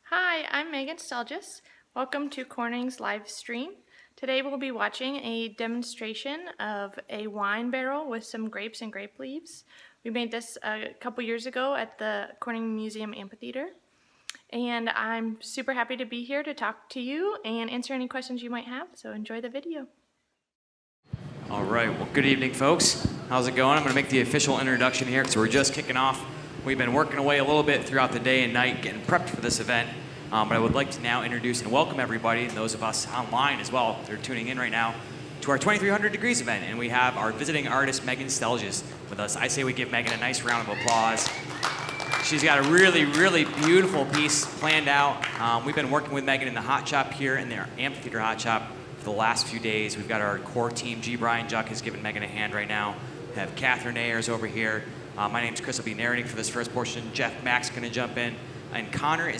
Hi, I'm Megan Stelljes. Welcome to Corning's live stream. Today we'll be watching a demonstration of a wine barrel with some grapes and grape leaves. We made this a couple years ago at the Corning Museum Amphitheater. And I'm super happy to be here to talk to you and answer any questions you might have, so enjoy the video. All right, well, good evening, folks. How's it going? I'm going to make the official introduction here because we're just kicking off. We've been working away a little bit throughout the day and night getting prepped for this event. But I would like to now introduce and welcome everybody, and those of us online as well, they're tuning in right now, to our 2300 Degrees event. And we have our visiting artist, Megan Stelljes, with us. I say we give Megan a nice round of applause. She's got a really, really beautiful piece planned out. We've been working with Megan in the hot shop here in the amphitheater hot shop for the last few days. We've got our core team. G. Brian Juck is giving Megan a hand right now. We have Catherine Ayers over here. My name's Chris. I'll be narrating for this first portion. Jeff Mack's going to jump in. And Connor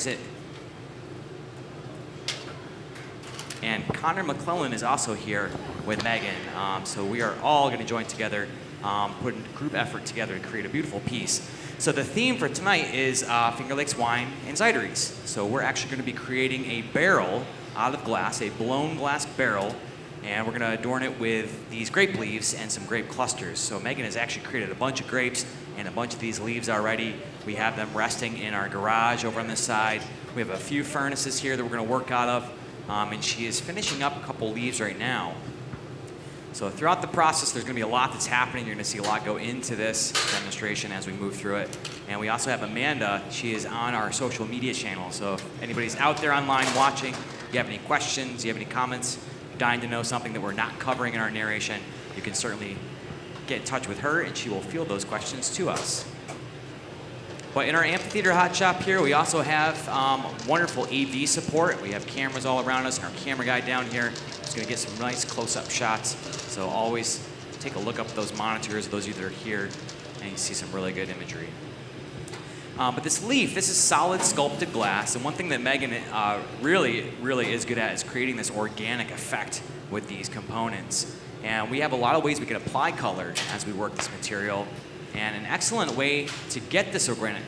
And Connor McClellan is also here with Megan. So we are all going to join together, putting a group effort together to create a beautiful piece. So the theme for tonight is Finger Lakes wine and cideries. So we're actually going to be creating a barrel out of glass, a blown glass barrel, and we're going to adorn it with these grape leaves and some grape clusters. So Megan has actually created a bunch of grapes and a bunch of these leaves already. We have them resting in our garage over on this side. We have a few furnaces here that we're going to work out of, and she is finishing up a couple leaves right now. So throughout the process, there's going to be a lot that's happening. You're going to see a lot go into this demonstration as we move through it. And we also have Amanda. She is on our social media channel. So if anybody's out there online watching, you have any questions, you have any comments, dying to know something that we're not covering in our narration, you can certainly get in touch with her and she will field those questions to us. But in our amphitheater hot shop here, we also have wonderful AV support. We have cameras all around us, and our camera guy down here is going to get some nice close-up shots. So always take a look up at those monitors, those of you that are here, and you see some really good imagery. But this leaf, this is solid sculpted glass, and one thing that Megan really is good at is creating this organic effect with these components. And we have a lot of ways we can apply color as we work this material. And an excellent way to get this organic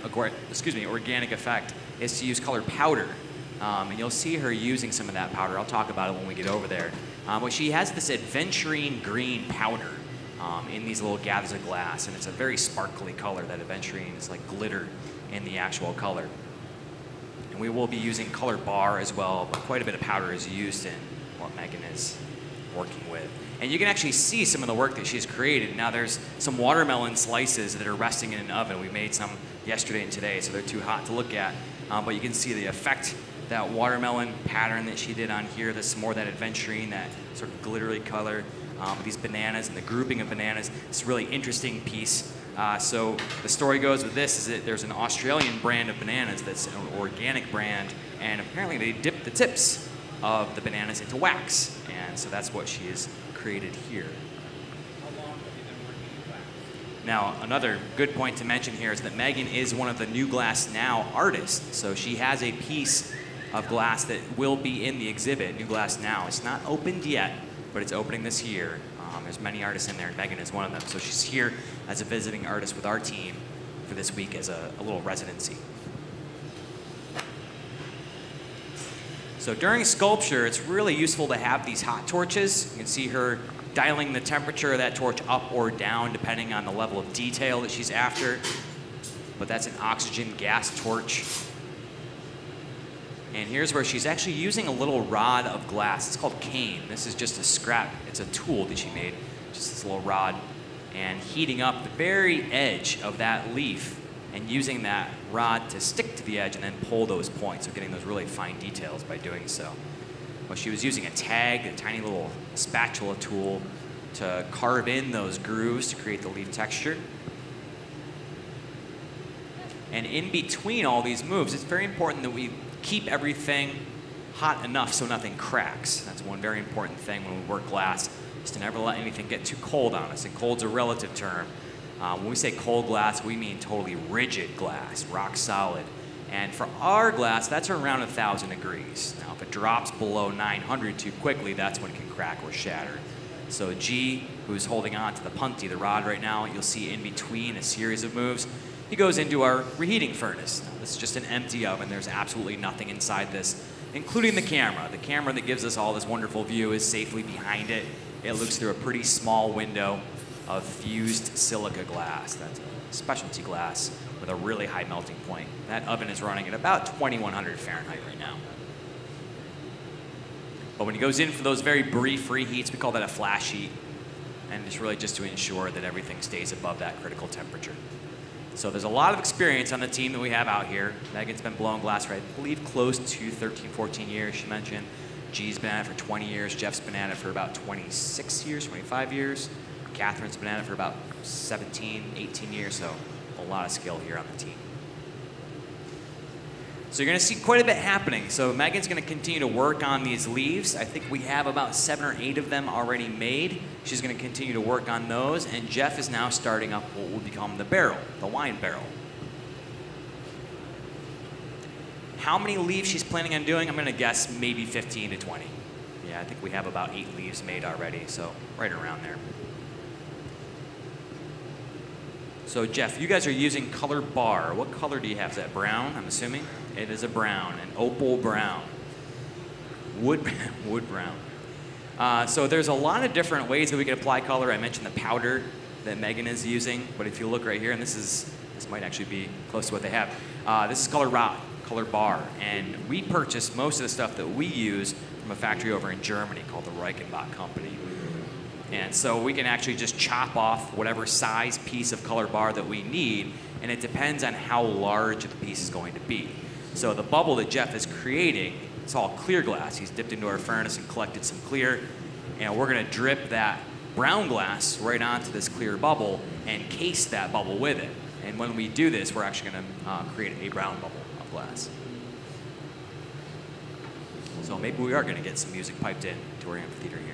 effect is to use colored powder. And you'll see her using some of that powder. I'll talk about it when we get over there. But she has this aventurine green powder in these little gathers of glass. And it's a very sparkly color. That aventurine is like glitter in the actual color. And we will be using color bar as well, but quite a bit of powder is used in what Megan is working with. And you can actually see some of the work that she's created. Now there's some watermelon slices that are resting in an oven. We made some yesterday and today, so they're too hot to look at. But you can see the effect, that watermelon pattern that she did on here. There's some more of that aventurine, that sort of glittery color. These bananas and the grouping of bananas. It's a really interesting piece. So the story goes with this is that there's an Australian brand of bananas that's an organic brand, and apparently they dip the tips of the bananas into wax. And so that's what she has created here. How long have you been working with wax? Now, another good point to mention here is that Megan is one of the New Glass Now artists. So she has a piece of glass that will be in the exhibit, New Glass Now. It's not opened yet, but it's opening this year. There's many artists in there, and Megan is one of them. So she's here as a visiting artist with our team for this week as a little residency. So during sculpture, it's really useful to have these hot torches. You can see her dialing the temperature of that torch up or down depending on the level of detail that she's after. But that's an oxygen gas torch. And here's where she's actually using a little rod of glass. It's called cane. This is just a scrap. It's a tool that she made, just this little rod. And heating up the very edge of that leaf and using that rod to stick to the edge and then pull those points. So getting those really fine details by doing so. Well, she was using a tag, a tiny little spatula tool, to carve in those grooves to create the leaf texture. And in between all these moves, it's very important that we keep everything hot enough so nothing cracks. That's one very important thing when we work glass, is to never let anything get too cold on us. And cold's a relative term. When we say cold glass, we mean totally rigid glass, rock solid. And for our glass, that's around 1,000 degrees. Now, if it drops below 900 too quickly, that's when it can crack or shatter. So G, who's holding on to the punty, the rod right now, you'll see in between a series of moves. he goes into our reheating furnace. Now, this is just an empty oven. There's absolutely nothing inside this, including the camera. The camera that gives us all this wonderful view is safely behind it. It looks through a pretty small window of fused silica glass. That's a specialty glass with a really high melting point. That oven is running at about 2100 Fahrenheit right now. But when he goes in for those very brief reheats, we call that a flash heat. And it's really just to ensure that everything stays above that critical temperature. So there's a lot of experience on the team that we have out here. Megan's been blowing glass for, I believe, close to 13, 14 years, she mentioned. G's been at it for 20 years. Jeff's been at it for about 26 years, 25 years. Catherine's been at it for about 17, 18 years, so a lot of skill here on the team. So you're going to see quite a bit happening. So Megan's going to continue to work on these leaves. I think we have about 7 or 8 of them already made. She's going to continue to work on those. And Jeff is now starting up what will become the barrel, the wine barrel. How many leaves she's planning on doing? I'm going to guess maybe 15 to 20. Yeah, I think we have about 8 leaves made already, so right around there. So Jeff, you guys are using color bar. What color do you have? Is that brown, I'm assuming? It is a brown, an opal brown. Wood brown. So there's a lot of different ways that we can apply color. I mentioned the powder that Megan is using, but if you look right here, and this might actually be close to what they have. This is color bar, and we purchase most of the stuff that we use from a factory over in Germany called the Reichenbach Company. And so we can actually just chop off whatever size piece of color bar that we need, and it depends on how large the piece is going to be. So the bubble that Jeff is creating, it's all clear glass. He's dipped into our furnace and collected some clear, and we're gonna drip that brown glass right onto this clear bubble and case that bubble with it. And when we do this, we're actually gonna create a brown bubble of glass. So maybe we are gonna get some music piped in to our amphitheater here.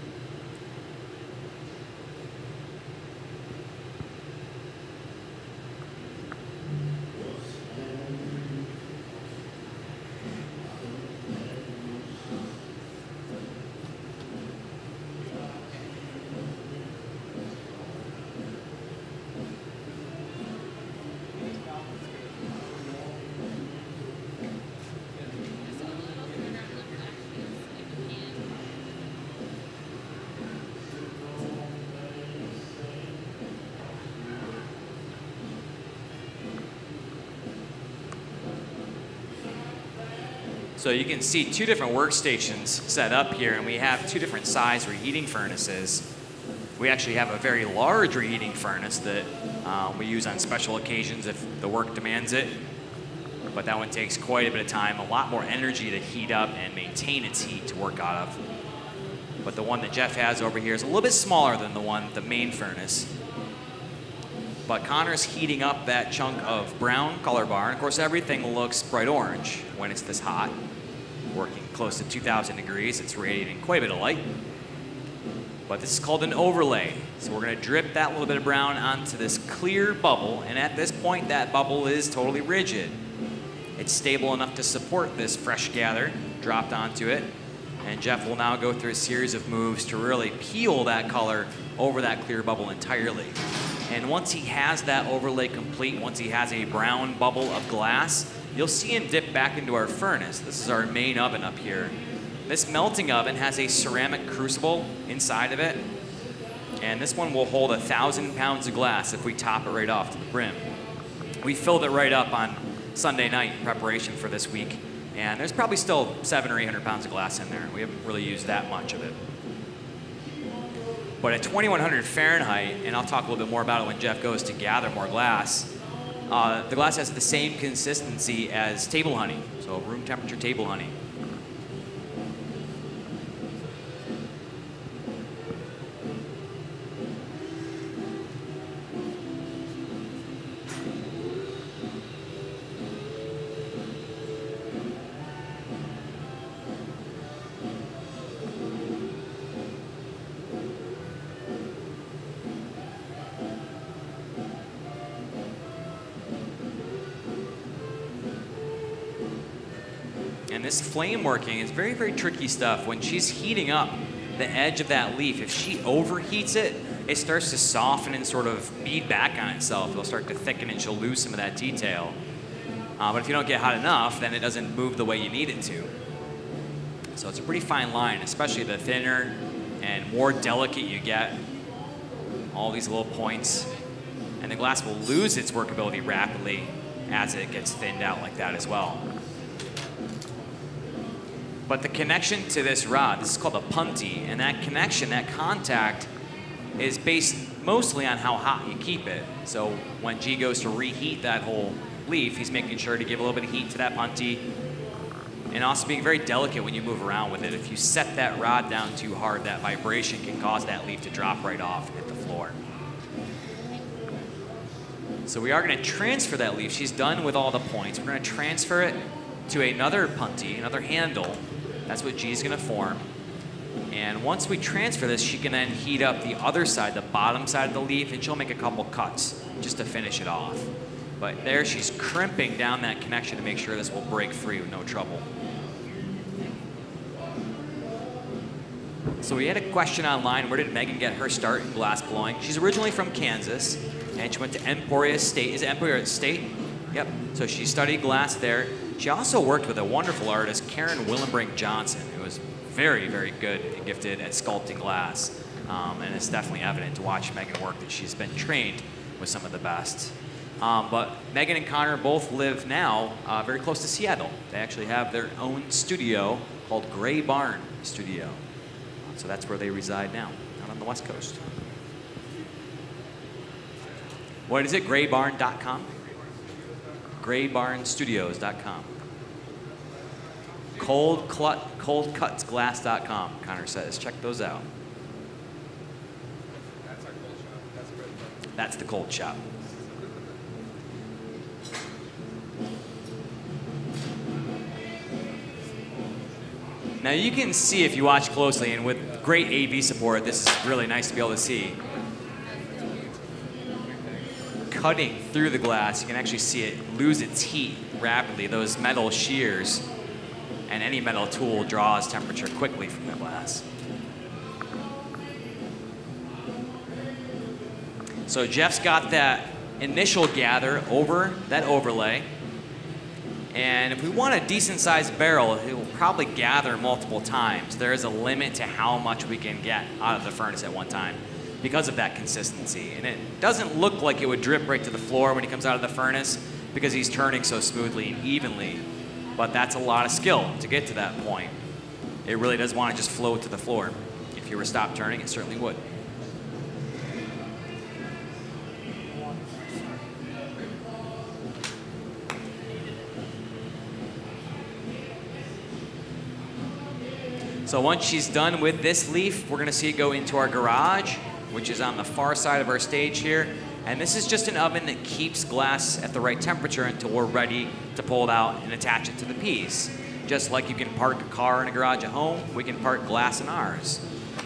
So you can see 2 different workstations set up here, and we have 2 different size reheating furnaces. We actually have a very large reheating furnace that we use on special occasions if the work demands it. But that one takes quite a bit of time, a lot more energy to heat up and maintain its heat to work out of. But the one that Jeff has over here is a little bit smaller than the main furnace. But Connor's heating up that chunk of brown color bar, and of course everything looks bright orange when it's this hot. Working close to 2,000 degrees, it's radiating quite a bit of light. But this is called an overlay. So we're gonna drip that little bit of brown onto this clear bubble, and at this point that bubble is totally rigid. It's stable enough to support this fresh gather dropped onto it. And Jeff will now go through a series of moves to really peel that color over that clear bubble entirely. And once he has that overlay complete, once he has a brown bubble of glass, you'll see him dip back into our furnace. This is our main oven up here. This melting oven has a ceramic crucible inside of it. And this one will hold 1,000 pounds of glass if we top it right off to the brim. We filled it right up on Sunday night in preparation for this week. And there's probably still 700 or 800 pounds of glass in there. We haven't really used that much of it. But at 2100 Fahrenheit, and I'll talk a little bit more about it when Jeff goes to gather more glass, the glass has the same consistency as table honey, so room temperature table honey. And this flame working is very, very tricky stuff. When she's heating up the edge of that leaf, if she overheats it, it starts to soften and sort of bead back on itself. It'll start to thicken and she'll lose some of that detail. But if you don't get hot enough, then it doesn't move the way you need it to. So it's a pretty fine line, especially the thinner and more delicate you get, all these little points. And the glass will lose its workability rapidly as it gets thinned out like that as well. But the connection to this rod, this is called a punty, and that connection, that contact, is based mostly on how hot you keep it. So when G goes to reheat that whole leaf, he's making sure to give a little bit of heat to that punty, and also being very delicate when you move around with it. If you set that rod down too hard, that vibration can cause that leaf to drop right off and hit the floor. So we are going to transfer that leaf. She's done with all the points. We're going to transfer it to another punty, another handle. That's what G's going to form. And once we transfer this, she can then heat up the other side, the bottom side of the leaf, and she'll make a couple cuts just to finish it off. But there she's crimping down that connection to make sure this will break free with no trouble. So we had a question online, where did Megan get her start in glass blowing? She's originally from Kansas, and she went to Emporia State. Is it Emporia State? Yep. So she studied glass there. She also worked with a wonderful artist, Karen Willenbrink Johnson, who was very, very good and gifted at sculpting glass. And it's definitely evident to watch Megan work that she's been trained with some of the best. But Megan and Connor both live now very close to Seattle. They actually have their own studio called Gray Barn Studio. So that's where they reside now, out on the West Coast. What is it? Graybarn.com? Graybarnstudios.com. Coldcutsglass.com, Connor says. Check those out. That's our cold shop. That's the red button. That's the cold shop. Now you can see if you watch closely, and with great AV support, this is really nice to be able to see. Cutting through the glass, you can actually see it lose its heat rapidly. Those metal shears, and any metal tool draws temperature quickly from the glass. So Jeff's got that initial gather over that overlay. And if we want a decent sized barrel, it will probably gather multiple times. There is a limit to how much we can get out of the furnace at one time because of that consistency. And it doesn't look like it would drip right to the floor when he comes out of the furnace because he's turning so smoothly and evenly. But that's a lot of skill to get to that point. It really does want to just flow to the floor. If you were to stop turning, it certainly would. So once she's done with this leaf, we're going to see it go into our garage, which is on the far side of our stage here. And this is just an oven that keeps glass at the right temperature until we're ready to pull it out and attach it to the piece. Just like you can park a car in a garage at home, we can park glass in ours.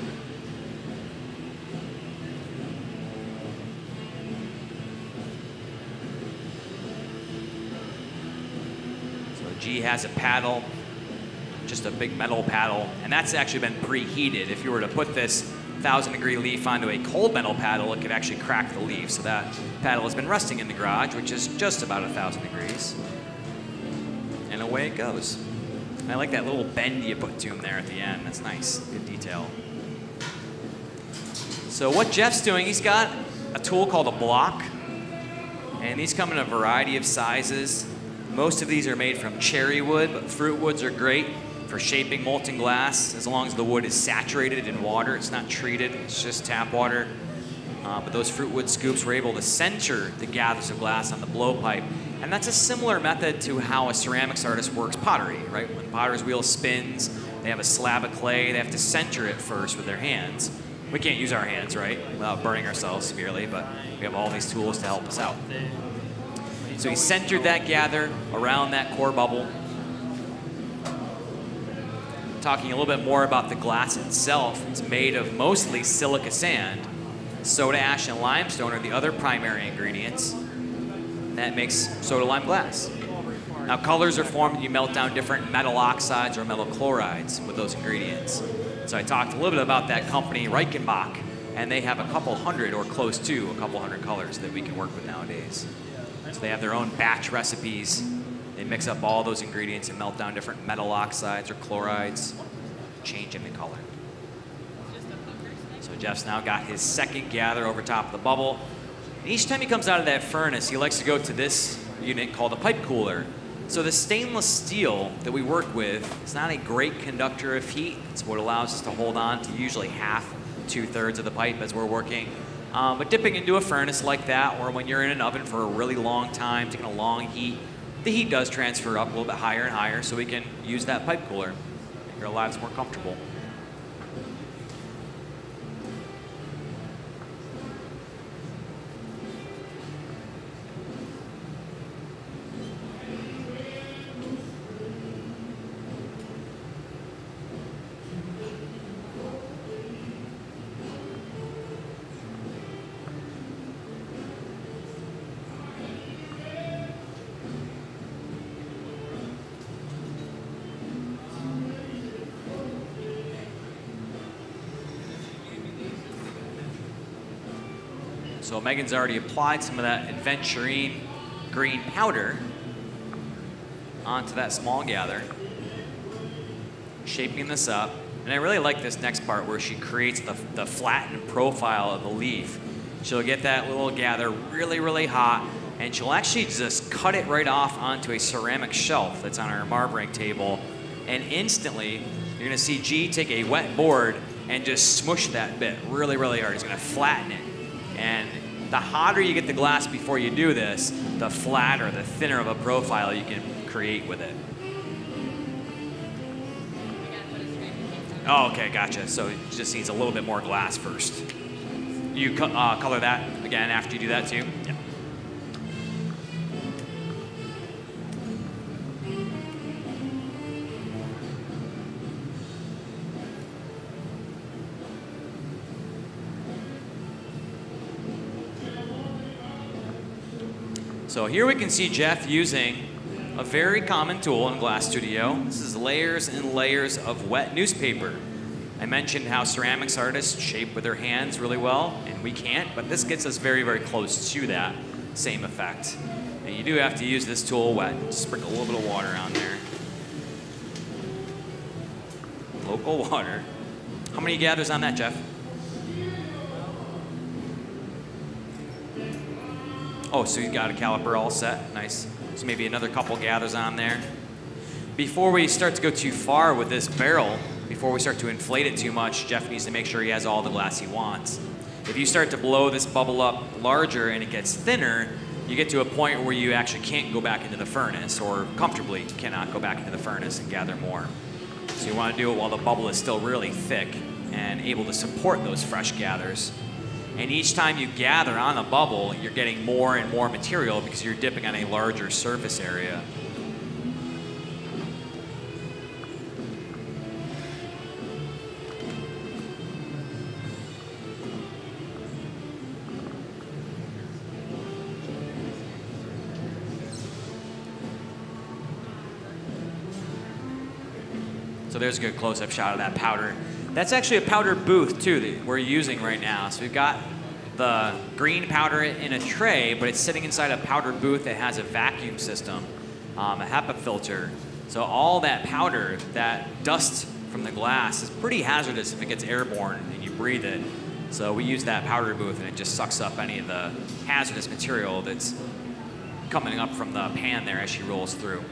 So G has a paddle, just a big metal paddle, and that's actually been preheated. If you were to put this 1,000-degree leaf onto a cold metal paddle, it could actually crack the leaf. So that paddle has been resting in the garage, which is just about 1,000 degrees. And away it goes. And I like that little bend you put to him there at the end. That's nice, good detail. So what Jeff's doing, he's got a tool called a block, and these come in a variety of sizes. Most of these are made from cherry wood, but fruit woods are great for shaping molten glass, as long as the wood is saturated in water. It's not treated, it's just tap water. But those fruit wood scoops were able to center the gathers of glass on the blowpipe. And that's a similar method to how a ceramics artist works pottery, right? When the potter's wheel spins, they have a slab of clay, they have to center it first with their hands. We can't use our hands, right? Without burning ourselves severely, but we have all these tools to help us out. So he centered that gather around that core bubble. Talking a little bit more about the glass itself, it's made of mostly silica sand. Soda ash and limestone are the other primary ingredients. That makes soda lime glass. Now colors are formed when you melt down different metal oxides or metal chlorides with those ingredients. So I talked a little bit about that company, Reichenbach, and they have a couple hundred or close to a couple hundred colors that we can work with nowadays. So they have their own batch recipes. They mix up all those ingredients and melt down different metal oxides or chlorides, changing the color. So Jeff's now got his second gather over top of the bubble. And each time he comes out of that furnace, he likes to go to this unit called a pipe cooler. So the stainless steel that we work with is not a great conductor of heat. It's what allows us to hold on to usually half, 2/3 of the pipe as we're working. But dipping into a furnace like that, or when you're in an oven for a really long time, taking a long heat, the heat does transfer up a little bit higher and higher, so we can use that pipe cooler, make our lives more comfortable. So Megan's already applied some of that aventurine green powder onto that small gather, shaping this up. And I really like this next part where she creates the flattened profile of the leaf. She'll get that little gather really, really hot, and she'll actually just cut it right off onto a ceramic shelf that's on our marbling table. And instantly, you're gonna see G take a wet board and just smush that bit really, really hard. He's gonna flatten it. And the hotter you get the glass before you do this, the flatter, the thinner of a profile you can create with it. Oh, okay, gotcha. So it just needs a little bit more glass first. You color that again after you do that too? Yeah. So here we can see Jeff using a very common tool in Glass Studio. This is layers and layers of wet newspaper. I mentioned how ceramics artists shape with their hands really well, and we can't, but this gets us very, very close to that same effect. And you do have to use this tool wet. Sprinkle a little bit of water on there. Local water. How many gathers on that, Jeff? Oh, so you've got a caliper all set. Nice. So maybe another couple gathers on there. Before we start to go too far with this barrel, before we start to inflate it too much, Jeff needs to make sure he has all the glass he wants. If you start to blow this bubble up larger and it gets thinner, you get to a point where you actually can't go back into the furnace, or comfortably cannot go back into the furnace and gather more. So you want to do it while the bubble is still really thick and able to support those fresh gathers. And each time you gather on a bubble, you're getting more and more material because you're dipping on a larger surface area. So there's a good close-up shot of that powder. That's actually a powder booth too that we're using right now. So we've got the green powder in a tray, but it's sitting inside a powder booth that has a vacuum system, a HEPA filter. So all that powder, that dust from the glass, is pretty hazardous if it gets airborne and you breathe it. So we use that powder booth and it just sucks up any of the hazardous material that's coming up from the pan there as she rolls through.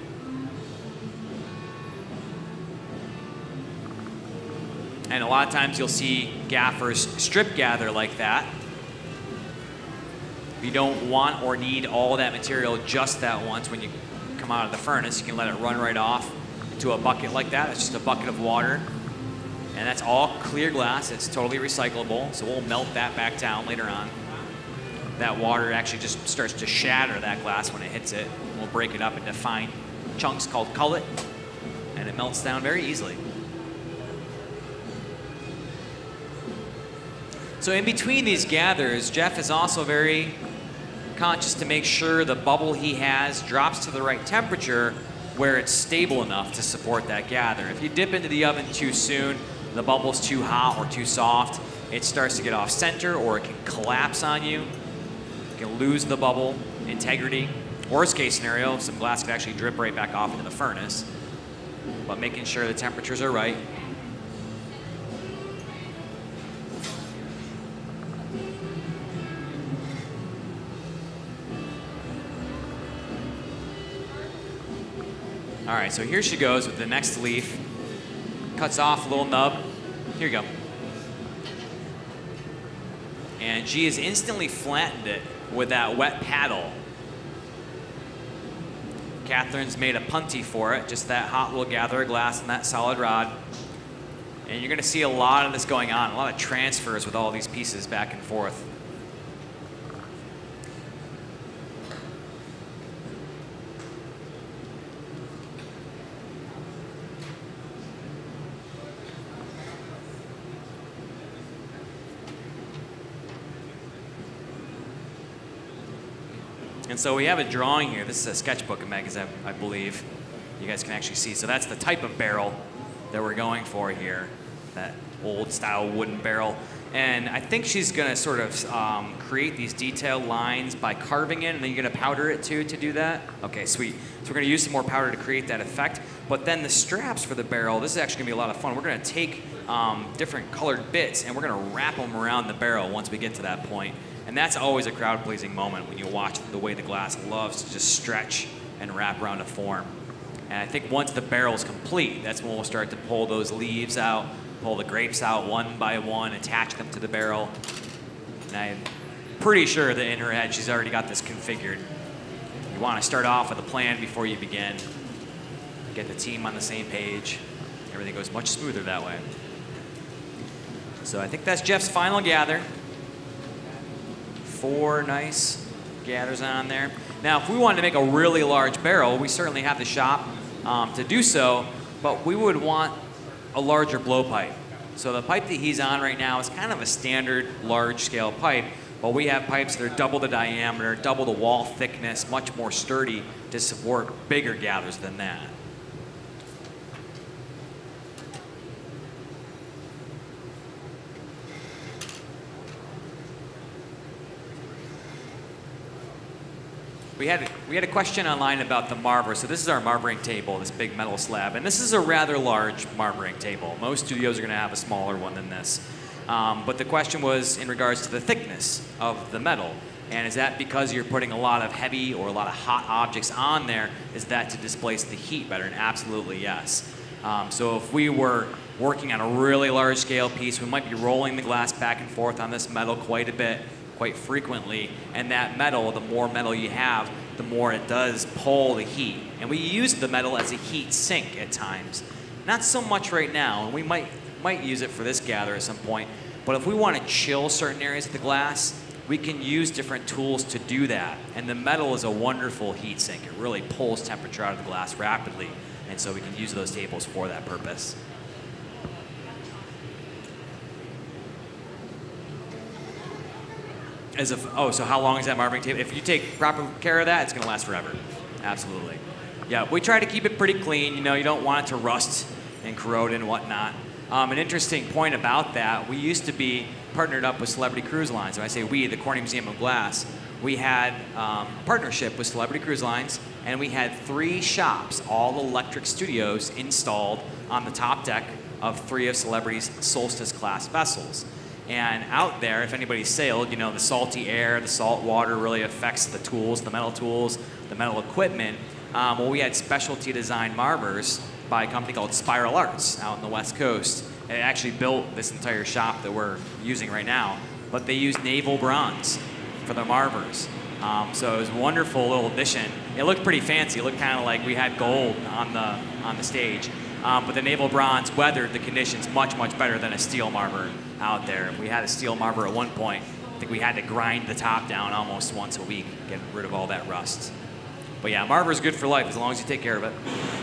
And a lot of times you'll see gaffers strip gather like that. If you don't want or need all that material just that once when you come out of the furnace, you can let it run right off into a bucket like that. It's just a bucket of water. And that's all clear glass. It's totally recyclable. So we'll melt that back down later on. That water actually just starts to shatter that glass when it hits it. We'll break it up into fine chunks called cullet. And it melts down very easily. So in between these gathers, Jeff is also very conscious to make sure the bubble he has drops to the right temperature where it's stable enough to support that gather. If you dip into the oven too soon, the bubble's too hot or too soft, it starts to get off center, or it can collapse on you. You can lose the bubble integrity. Worst case scenario, some glass could actually drip right back off into the furnace. But making sure the temperatures are right. All right, so here she goes with the next leaf. Cuts off a little nub. Here you go. And she has instantly flattened it with that wet paddle. Catherine's made a punty for it, just that hot little gatherer glass and that solid rod. And you're gonna see a lot of this going on, a lot of transfers with all these pieces back and forth. And so we have a drawing here. This is a sketchbook of Meg's, I believe. You guys can actually see. So that's the type of barrel that we're going for here, that old style wooden barrel. And I think she's gonna sort of create these detailed lines by carving it, and then you're gonna powder it too to do that? Okay, sweet. So we're gonna use some more powder to create that effect. But then the straps for the barrel, this is actually gonna be a lot of fun. We're gonna take different colored bits and we're gonna wrap them around the barrel once we get to that point. And that's always a crowd-pleasing moment when you watch the way the glass loves to just stretch and wrap around a form. And I think once the barrel's complete, that's when we'll start to pull those leaves out, pull the grapes out one by one, attach them to the barrel. And I'm pretty sure that in her head she's already got this configured. You want to start off with a plan before you begin. Get the team on the same page. Everything goes much smoother that way. So I think that's Jeff's final gather. 4 nice gathers on there. Now, if we wanted to make a really large barrel, we certainly have the shop to do so, but we would want a larger blowpipe. So the pipe that he's on right now is kind of a standard large-scale pipe, but we have pipes that are double the diameter, double the wall thickness, much more sturdy to support bigger gathers than that. We had a question online about the marver. So this is our marbering table, this big metal slab. And this is a rather large marbering table. Most studios are going to have a smaller one than this. But the question was in regards to the thickness of the metal. And is that because you're putting a lot of heavy or a lot of hot objects on there, is that to displace the heat better? And absolutely yes. So if we were working on a really large scale piece, we might be rolling the glass back and forth on this metal quite a bit, quite frequently, and that metal, the more metal you have, the more it does pull the heat. And we use the metal as a heat sink at times. Not so much right now, and we might use it for this gather at some point, but if we want to chill certain areas of the glass, we can use different tools to do that. And the metal is a wonderful heat sink. It really pulls temperature out of the glass rapidly, and so we can use those tables for that purpose. So how long is that marbering table? If you take proper care of that, it's going to last forever. Absolutely. Yeah, we try to keep it pretty clean. You know, you don't want it to rust and corrode and whatnot. An interesting point about that, we used to be partnered up with Celebrity Cruise Lines. When I say we, the Corning Museum of Glass, we had a partnership with Celebrity Cruise Lines, and we had 3 shops, all electric studios, installed on the top deck of 3 of Celebrity's Solstice class vessels. And out there, if anybody's sailed, you know, the salty air, the salt water really affects the tools, the metal equipment. Well, we had specialty design marbers by a company called Spiral Arts out on the West Coast. And it actually built this entire shop that we're using right now. But they used naval bronze for the marbers. So it was a wonderful little addition. It looked pretty fancy. It looked kind of like we had gold on the stage. But the naval bronze weathered the conditions much, much better than a steel marber out there. We had a steel marber at one point. I think we had to grind the top down almost once a week, get rid of all that rust. But yeah, marber's good for life as long as you take care of it.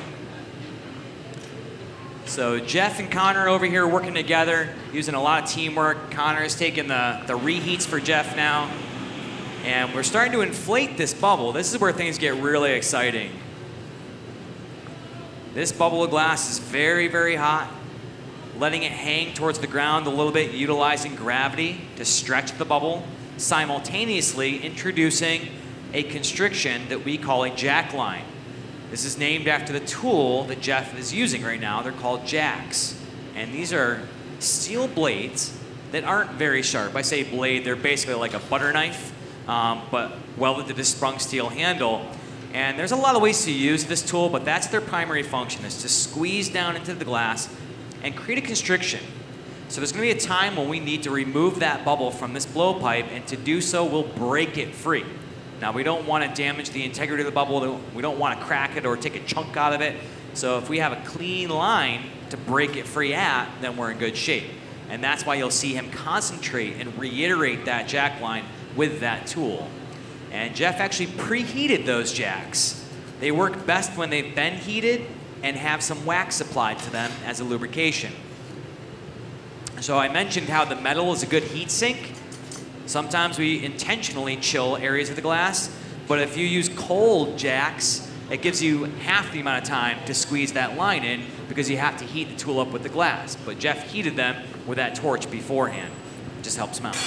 So Jeff and Connor over here working together, using a lot of teamwork. Connor's taking the reheats for Jeff now. And we're starting to inflate this bubble. This is where things get really exciting. This bubble of glass is very, very hot. letting it hang towards the ground a little bit, utilizing gravity to stretch the bubble, simultaneously introducing a constriction that we call a jack line. This is named after the tool that Jeff is using right now. They're called jacks. And these are steel blades that aren't very sharp. I say blade, they're basically like a butter knife, but welded to this sprung steel handle. And there's a lot of ways to use this tool, but that's their primary function, is to squeeze down into the glass and create a constriction. So there's going to be a time when we need to remove that bubble from this blowpipe, and to do so, we'll break it free. Now, we don't want to damage the integrity of the bubble. We don't want to crack it or take a chunk out of it. So if we have a clean line to break it free at, then we're in good shape. And that's why you'll see him concentrate and reiterate that jack line with that tool. And Jeff actually preheated those jacks. They work best when they've been heated and have some wax applied to them as a lubrication. So I mentioned how the metal is a good heat sink. Sometimes we intentionally chill areas of the glass, but if you use cold jacks, it gives you half the amount of time to squeeze that line in because you have to heat the tool up with the glass. But Jeff heated them with that torch beforehand. It just helps him out.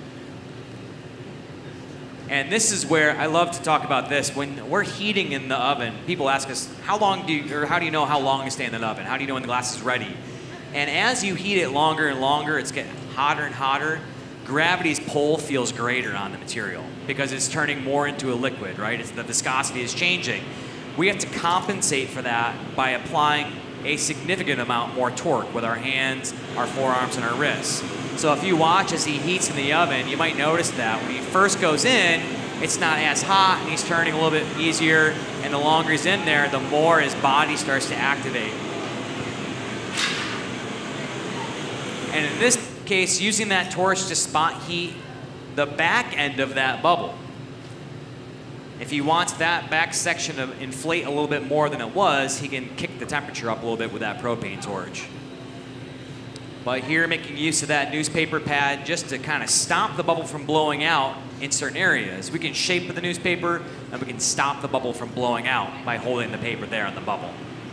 And this is where I love to talk about this. When we're heating in the oven, people ask us, how do you know how long to stay in the oven? How do you know when the glass is ready? And as you heat it longer and longer, it's getting hotter and hotter. Gravity's pull feels greater on the material because it's turning more into a liquid, right? The viscosity is changing. We have to compensate for that by applying a significant amount more torque with our hands, our forearms, and our wrists. So if you watch as he heats in the oven, you might notice that when he first goes in, it's not as hot, and he's turning a little bit easier, and the longer he's in there, the more his body starts to activate. And in this case, using that torch to spot heat the back end of that bubble. If he wants that back section to inflate a little bit more than it was, he can kick the temperature up a little bit with that propane torch. But here, making use of that newspaper pad just to kind of stop the bubble from blowing out in certain areas. We can shape the newspaper, and we can stop the bubble from blowing out by holding the paper there on the bubble.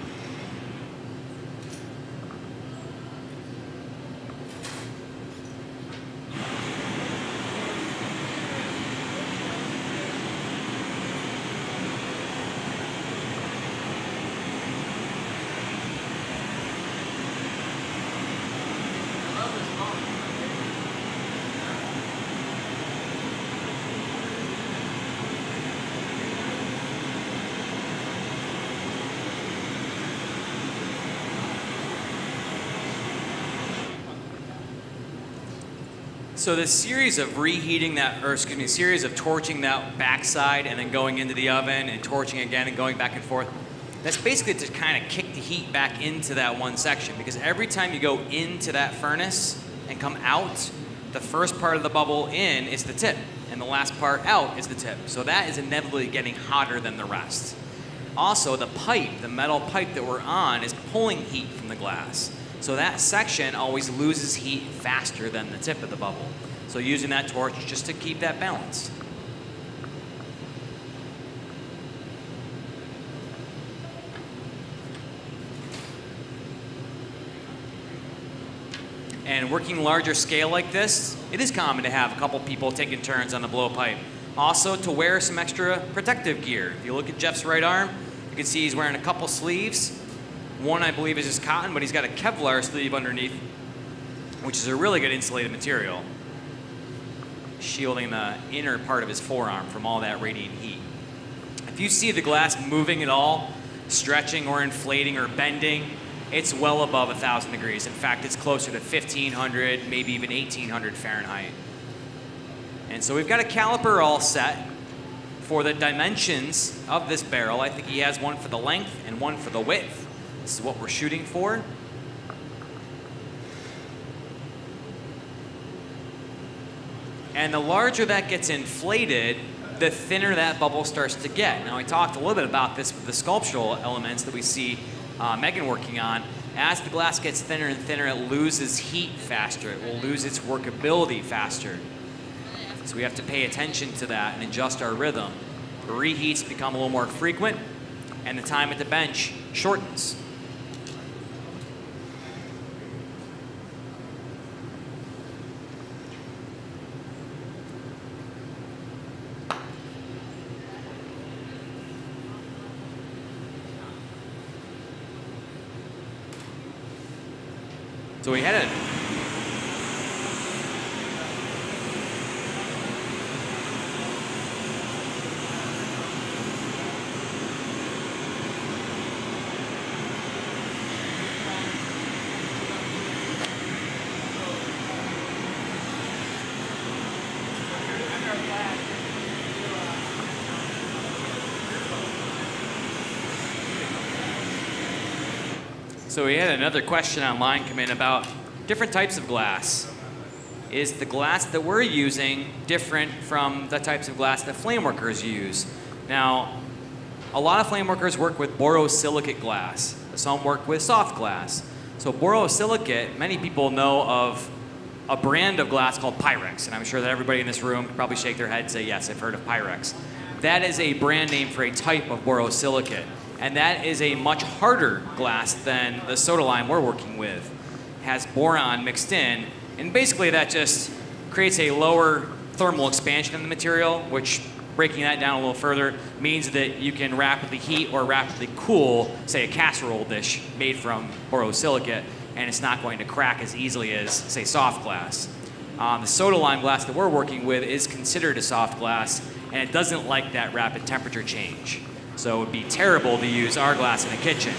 So this series of reheating that, or excuse me, series of torching that backside and then going into the oven and torching again and going back and forth, that's basically to kind of kick the heat back into that one section, because every time you go into that furnace and come out, the first part of the bubble in is the tip, and the last part out is the tip. So that is inevitably getting hotter than the rest. Also, the pipe, the metal pipe that we're on, is pulling heat from the glass. So that section always loses heat faster than the tip of the bubble. So using that torch just to keep that balanced. And working larger scale like this, it is common to have a couple people taking turns on the blowpipe. Also to wear some extra protective gear. If you look at Jeff's right arm, you can see he's wearing a couple sleeves. One, I believe, is just cotton, but he's got a Kevlar sleeve underneath, which is a really good insulated material, shielding the inner part of his forearm from all that radiant heat. If you see the glass moving at all, stretching or inflating or bending, it's well above 1,000 degrees. In fact, it's closer to 1,500, maybe even 1,800 Fahrenheit. And so we've got a caliper all set for the dimensions of this barrel. I think he has one for the length and one for the width. This is what we're shooting for. And the larger that gets inflated, the thinner that bubble starts to get. Now, I talked a little bit about this with the sculptural elements that we see Megan working on. As the glass gets thinner and thinner, it loses heat faster. It will lose its workability faster. So we have to pay attention to that and adjust our rhythm. The reheats become a little more frequent, and the time at the bench shortens. So we had it. So we had another question online come in about different types of glass. Is the glass that we're using different from the types of glass that flame workers use? Now, a lot of flame workers work with borosilicate glass. Some work with soft glass. So borosilicate, many people know of a brand of glass called Pyrex, and I'm sure that everybody in this room could probably shake their head and say, yes, I've heard of Pyrex. That is a brand name for a type of borosilicate. And that is a much harder glass than the soda lime we're working with. It has boron mixed in, and basically that just creates a lower thermal expansion in the material, which, breaking that down a little further, means that you can rapidly heat or rapidly cool, say, a casserole dish made from borosilicate, and it's not going to crack as easily as, say, soft glass. The soda lime glass that we're working with is considered a soft glass, and it doesn't like that rapid temperature change. So it would be terrible to use our glass in a kitchen.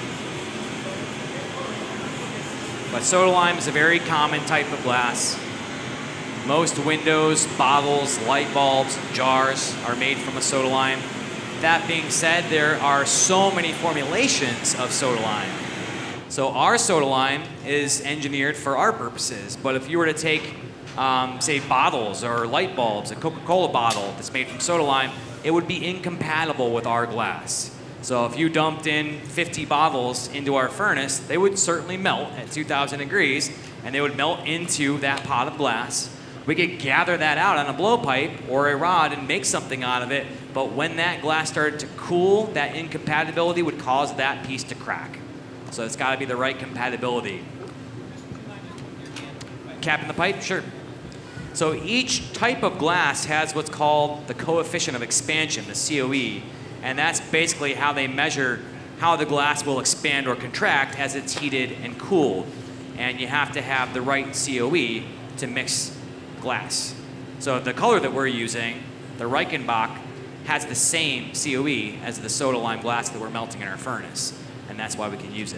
But soda lime is a very common type of glass. Most windows, bottles, light bulbs, jars are made from a soda lime. That being said, there are so many formulations of soda lime. So our soda lime is engineered for our purposes. But if you were to take, say, bottles or light bulbs, a Coca-Cola bottle that's made from soda lime, it would be incompatible with our glass. So if you dumped in 50 bottles into our furnace, they would certainly melt at 2,000 degrees, and they would melt into that pot of glass. We could gather that out on a blowpipe or a rod and make something out of it, but when that glass started to cool, that incompatibility would cause that piece to crack. So it's got to be the right compatibility. Cap in the pipe? Sure. So each type of glass has what's called the coefficient of expansion, the COE, and that's basically how they measure how the glass will expand or contract as it's heated and cooled. And you have to have the right COE to mix glass. So the color that we're using, the Reichenbach, has the same COE as the soda lime glass that we're melting in our furnace, and that's why we can use it.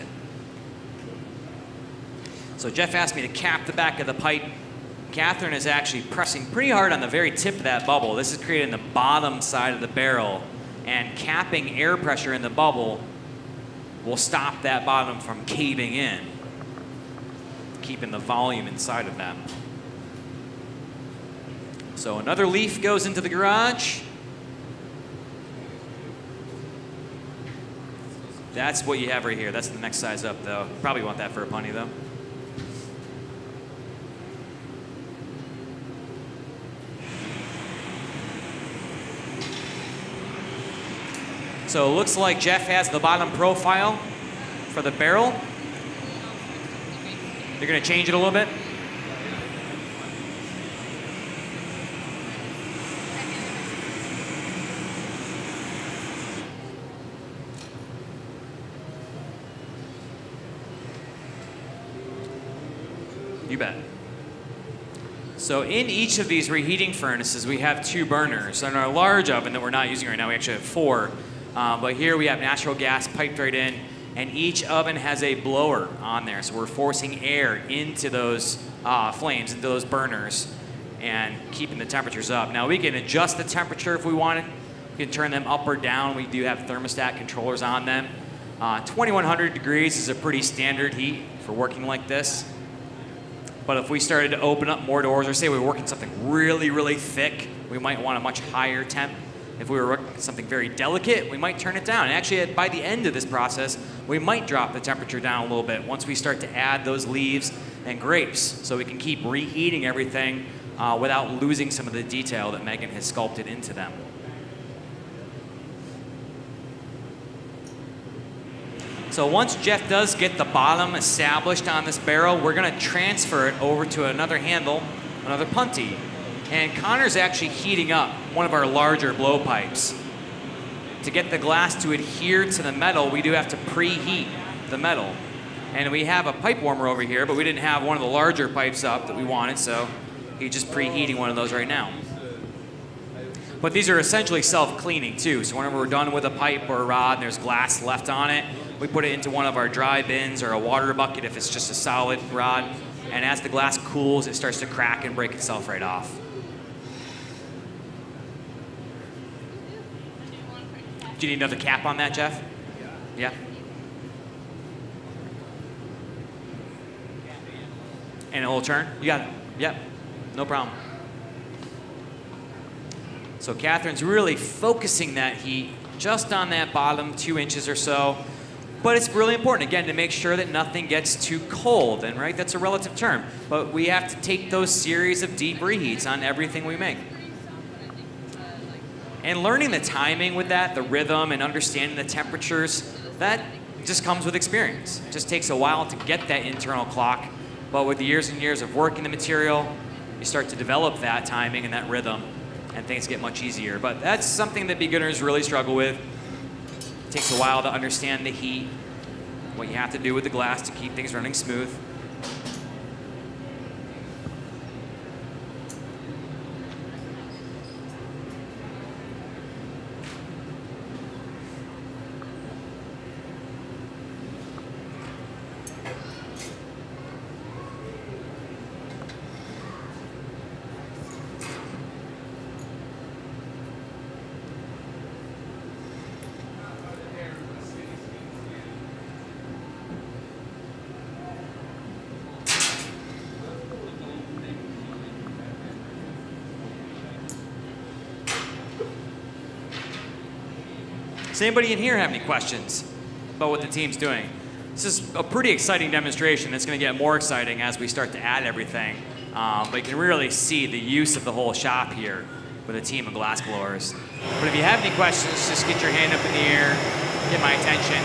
So Jeff asked me to cap the back of the pipe. Catherine is actually pressing pretty hard on the very tip of that bubble. This is creating the bottom side of the barrel, and capping air pressure in the bubble will stop that bottom from caving in, keeping the volume inside of that. So another leaf goes into the garage. That's what you have right here. That's the next size up, though. Probably want that for a punny, though. So it looks like Jeff has the bottom profile for the barrel. You're going to change it a little bit? You bet. So in each of these reheating furnaces, we have 2 burners. In our large oven that we're not using right now, we actually have 4. But here we have natural gas piped right in, and each oven has a blower on there. So we're forcing air into those flames, into those burners, and keeping the temperatures up. Now we can adjust the temperature if we wanted. We can turn them up or down. We do have thermostat controllers on them. 2100 degrees is a pretty standard heat for working like this. But if we started to open up more doors, or say we were working something really, really thick, we might want a much higher temp. If we were working something very delicate, we might turn it down. And actually, by the end of this process, we might drop the temperature down a little bit once we start to add those leaves and grapes, so we can keep reheating everything without losing some of the detail that Megan has sculpted into them. So once Jeff does get the bottom established on this barrel, we're going to transfer it over to another handle, another punty. And Connor's actually heating up one of our larger blowpipes. To get the glass to adhere to the metal, we do have to preheat the metal. And we have a pipe warmer over here, but we didn't have one of the larger pipes up that we wanted, so he's just preheating one of those right now. But these are essentially self-cleaning too, so whenever we're done with a pipe or a rod and there's glass left on it, we put it into one of our dry bins or a water bucket if it's just a solid rod, and as the glass cools, it starts to crack and break itself right off. Do you need another cap on that, Jeff? Yeah? And a whole turn? You got it. Yep, no problem. So Catherine's really focusing that heat just on that bottom 2 inches or so. But it's really important, again, to make sure that nothing gets too cold. And right, that's a relative term. But we have to take those series of deep reheats on everything we make. And learning the timing with that, the rhythm, and understanding the temperatures, that just comes with experience. It just takes a while to get that internal clock. But with the years and years of working the material, you start to develop that timing and that rhythm, and things get much easier. But that's something that beginners really struggle with. It takes a while to understand the heat, what you have to do with the glass to keep things running smooth. Does anybody in here have any questions about what the team's doing? This is a pretty exciting demonstration. It's going to get more exciting as we start to add everything. But you can really see the use of the whole shop here with a team of glass blowers. But if you have any questions, just get your hand up in the air, get my attention.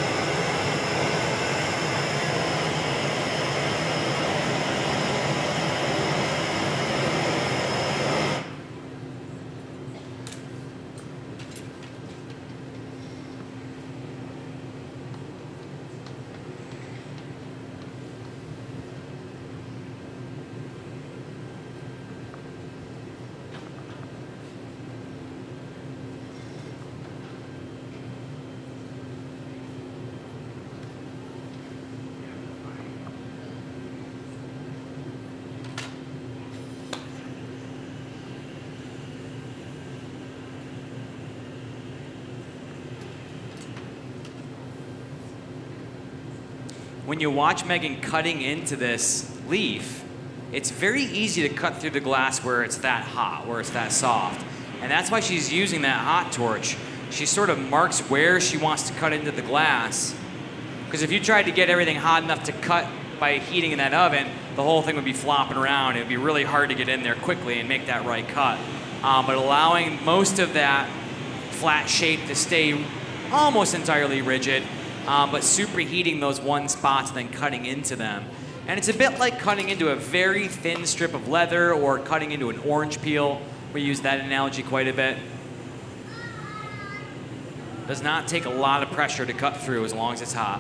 When you watch Megan cutting into this leaf, it's very easy to cut through the glass where it's that hot, where it's that soft. And that's why she's using that hot torch. She sort of marks where she wants to cut into the glass. Because if you tried to get everything hot enough to cut by heating in that oven, the whole thing would be flopping around. It would be really hard to get in there quickly and make that right cut. But allowing most of that flat shape to stay almost entirely rigid, but superheating those one spots and then cutting into them. And it's a bit like cutting into a very thin strip of leather or cutting into an orange peel. We use that analogy quite a bit. Does not take a lot of pressure to cut through as long as it's hot.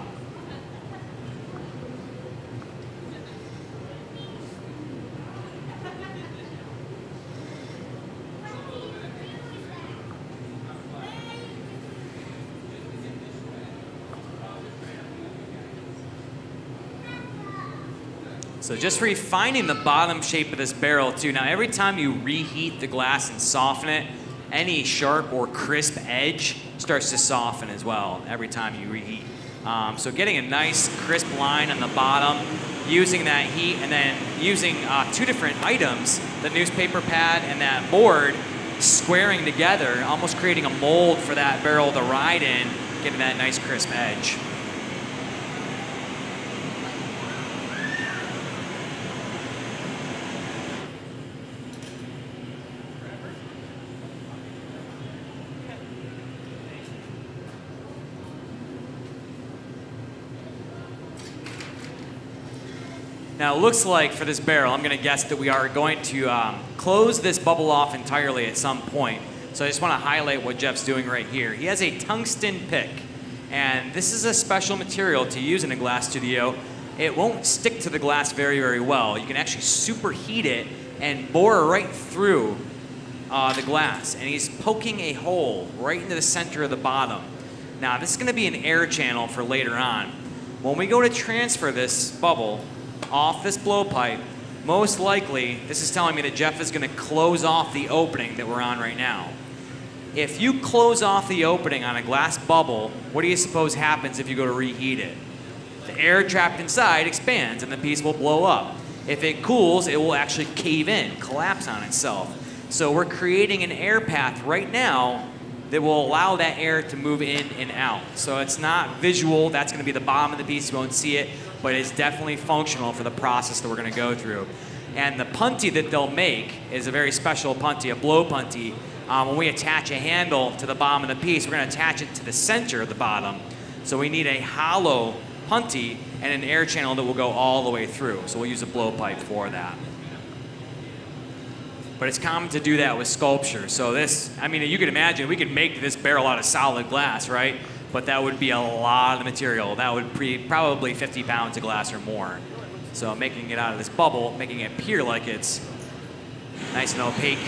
So just refining the bottom shape of this barrel too. Now every time you reheat the glass and soften it, any sharp or crisp edge starts to soften as well every time you reheat. So getting a nice crisp line on the bottom, using that heat, and then using two different items, the newspaper pad and that board, squaring together, almost creating a mold for that barrel to ride in, getting that nice crisp edge. Now it looks like for this barrel, I'm going to guess that we are going to close this bubble off entirely at some point. So I just want to highlight what Jeff's doing right here. He has a tungsten pick. And this is a special material to use in a glass studio. It won't stick to the glass very, very well. You can actually superheat it and bore right through the glass. And he's poking a hole right into the center of the bottom. Now, this is going to be an air channel for later on. When we go to transfer this bubble off this blowpipe, most likely, this is telling me that Jeff is going to close off the opening that we're on right now. If you close off the opening on a glass bubble, what do you suppose happens if you go to reheat it? The air trapped inside expands and the piece will blow up. If it cools, it will actually cave in, collapse on itself. So we're creating an air path right now that will allow that air to move in and out. So it's not visual, that's going to be the bottom of the piece, you won't see it, but it's definitely functional for the process that we're going to go through. And the punty that they'll make is a very special punty, a blow punty. When we attach a handle to the bottom of the piece, we're going to attach it to the center of the bottom. So we need a hollow punty and an air channel that will go all the way through. So we'll use a blowpipe for that. But it's common to do that with sculpture. So this, I mean, you could imagine we could make this barrel out of solid glass, right? But that would be a lot of material. That would be probably 50 pounds of glass or more. So making it out of this bubble, making it appear like it's nice and opaque.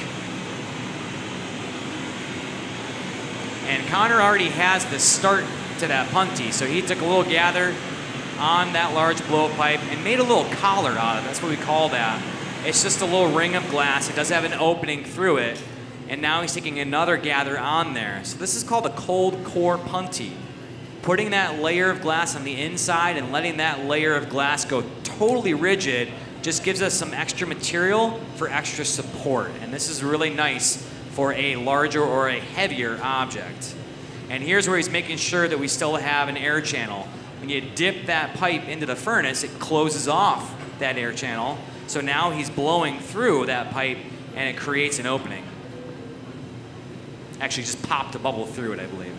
And Connor already has the start to that punty. So he took a little gather on that large blowpipe and made a little collar out of it. That's what we call that. It's just a little ring of glass. It does have an opening through it. And now he's taking another gather on there. So this is called a cold core punty. Putting that layer of glass on the inside and letting that layer of glass go totally rigid just gives us some extra material for extra support. And this is really nice for a larger or a heavier object. And here's where he's making sure that we still have an air channel. When you dip that pipe into the furnace, it closes off that air channel. So now he's blowing through that pipe and it creates an opening. Actually just popped a bubble through it, I believe.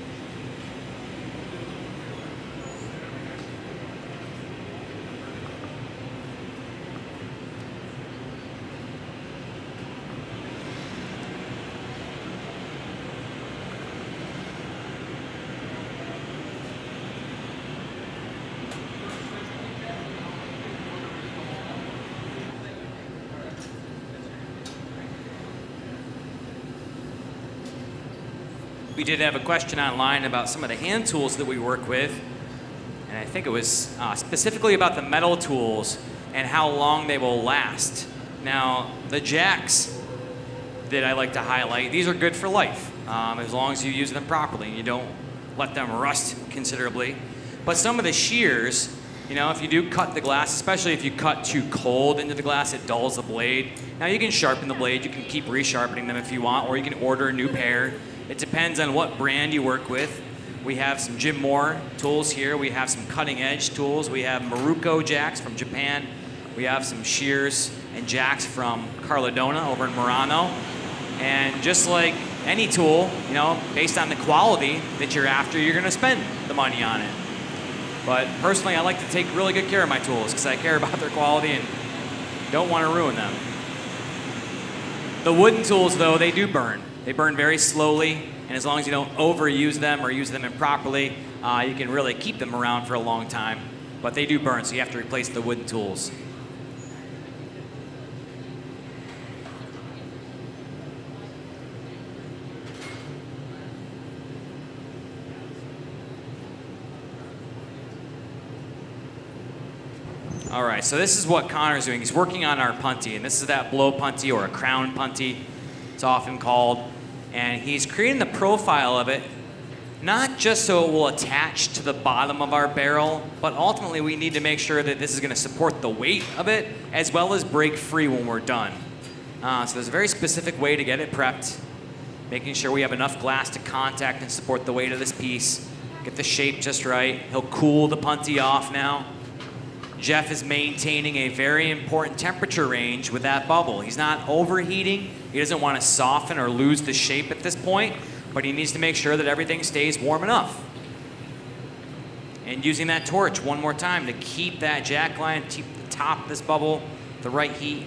We did have a question online about some of the hand tools that we work with, and I think it was specifically about the metal tools and how long they will last. Now, the jacks that I like to highlight, these are good for life, as long as you use them properly and you don't let them rust considerably. But some of the shears, you know, if you do cut the glass, especially if you cut too cold into the glass, it dulls the blade. Now you can sharpen the blade, you can keep resharpening them if you want, or you can order a new pair. It depends on what brand you work with. We have some Jim Moore tools here. We have some cutting edge tools. We have Maruko jacks from Japan. We have some shears and jacks from Carladona over in Murano. And just like any tool, you know, based on the quality that you're after, you're gonna spend the money on it. But personally, I like to take really good care of my tools because I care about their quality and don't want to ruin them. The wooden tools, though, they do burn. They burn very slowly, and as long as you don't overuse them or use them improperly, you can really keep them around for a long time. But they do burn, so you have to replace the wooden tools. All right, so this is what Connor's doing. He's working on our punty, and this is that blow punty or a crown punty, it's often called. And he's creating the profile of it, not just so it will attach to the bottom of our barrel, but ultimately we need to make sure that this is going to support the weight of it, as well as break free when we're done. So there's a very specific way to get it prepped, making sure we have enough glass to contact and support the weight of this piece, get the shape just right. He'll cool the punty off now. Jeff is maintaining a very important temperature range with that bubble. He's not overheating. He doesn't want to soften or lose the shape at this point, but he needs to make sure that everything stays warm enough. And using that torch one more time to keep that jack line, keep the top of this bubble the right heat.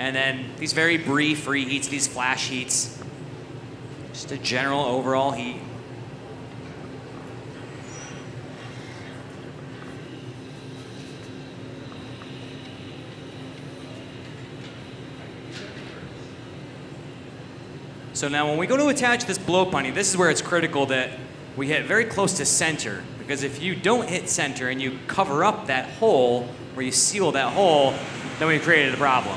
And then these very brief reheats, these flash heats, just a general overall heat. So now when we go to attach this blow putty, this is where it's critical that we hit very close to center, because if you don't hit center and you cover up that hole, or you seal that hole, then we've created a problem.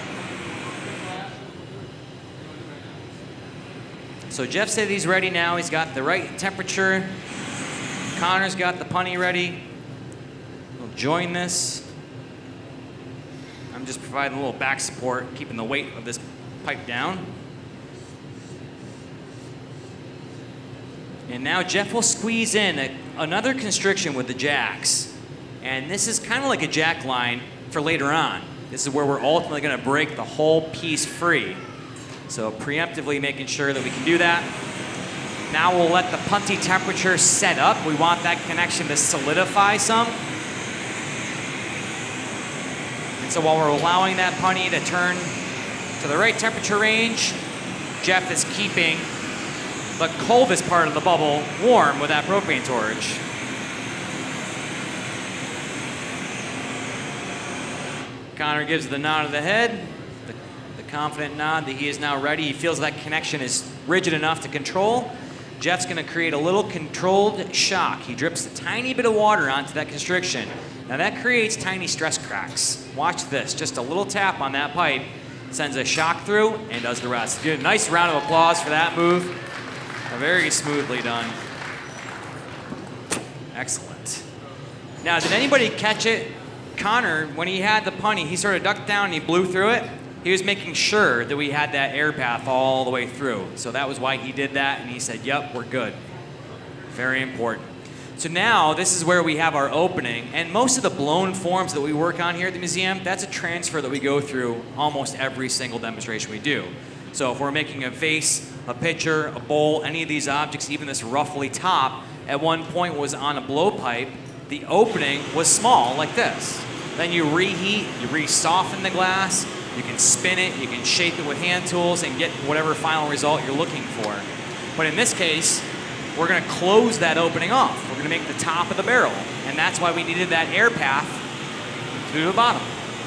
So Jeff said he's ready now. He's got the right temperature. Connor's got the punny ready. We'll join this. I'm just providing a little back support, keeping the weight of this pipe down. And now Jeff will squeeze in another constriction with the jacks. And this is kind of like a jack line for later on. This is where we're ultimately going to break the whole piece free. So preemptively making sure that we can do that. Now we'll let the punty temperature set up. We want that connection to solidify some. And so while we're allowing that punty to turn to the right temperature range, Jeff is keeping the coldest part of the bubble warm with that propane torch. Connor gives the nod of the head, the confident nod that he is now ready. He feels that connection is rigid enough to control. Jeff's gonna create a little controlled shock. He drips a tiny bit of water onto that constriction. Now that creates tiny stress cracks. Watch this, just a little tap on that pipe sends a shock through and does the rest. Good, nice round of applause for that move. Very smoothly done. Excellent. Now, did anybody catch it? Connor, when he had the punny, he sort of ducked down and he blew through it. He was making sure that we had that air path all the way through. So that was why he did that, and he said, yep, we're good. Very important. So now, this is where we have our opening, and most of the blown forms that we work on here at the museum, that's a transfer that we go through almost every single demonstration we do. So if we're making a vase, a pitcher, a bowl, any of these objects, even this roughly top, at one point was on a blowpipe, the opening was small like this. Then you reheat, you re-soften the glass, you can spin it, you can shape it with hand tools and get whatever final result you're looking for. But in this case, we're gonna close that opening off. We're gonna make the top of the barrel. And that's why we needed that air path through the bottom.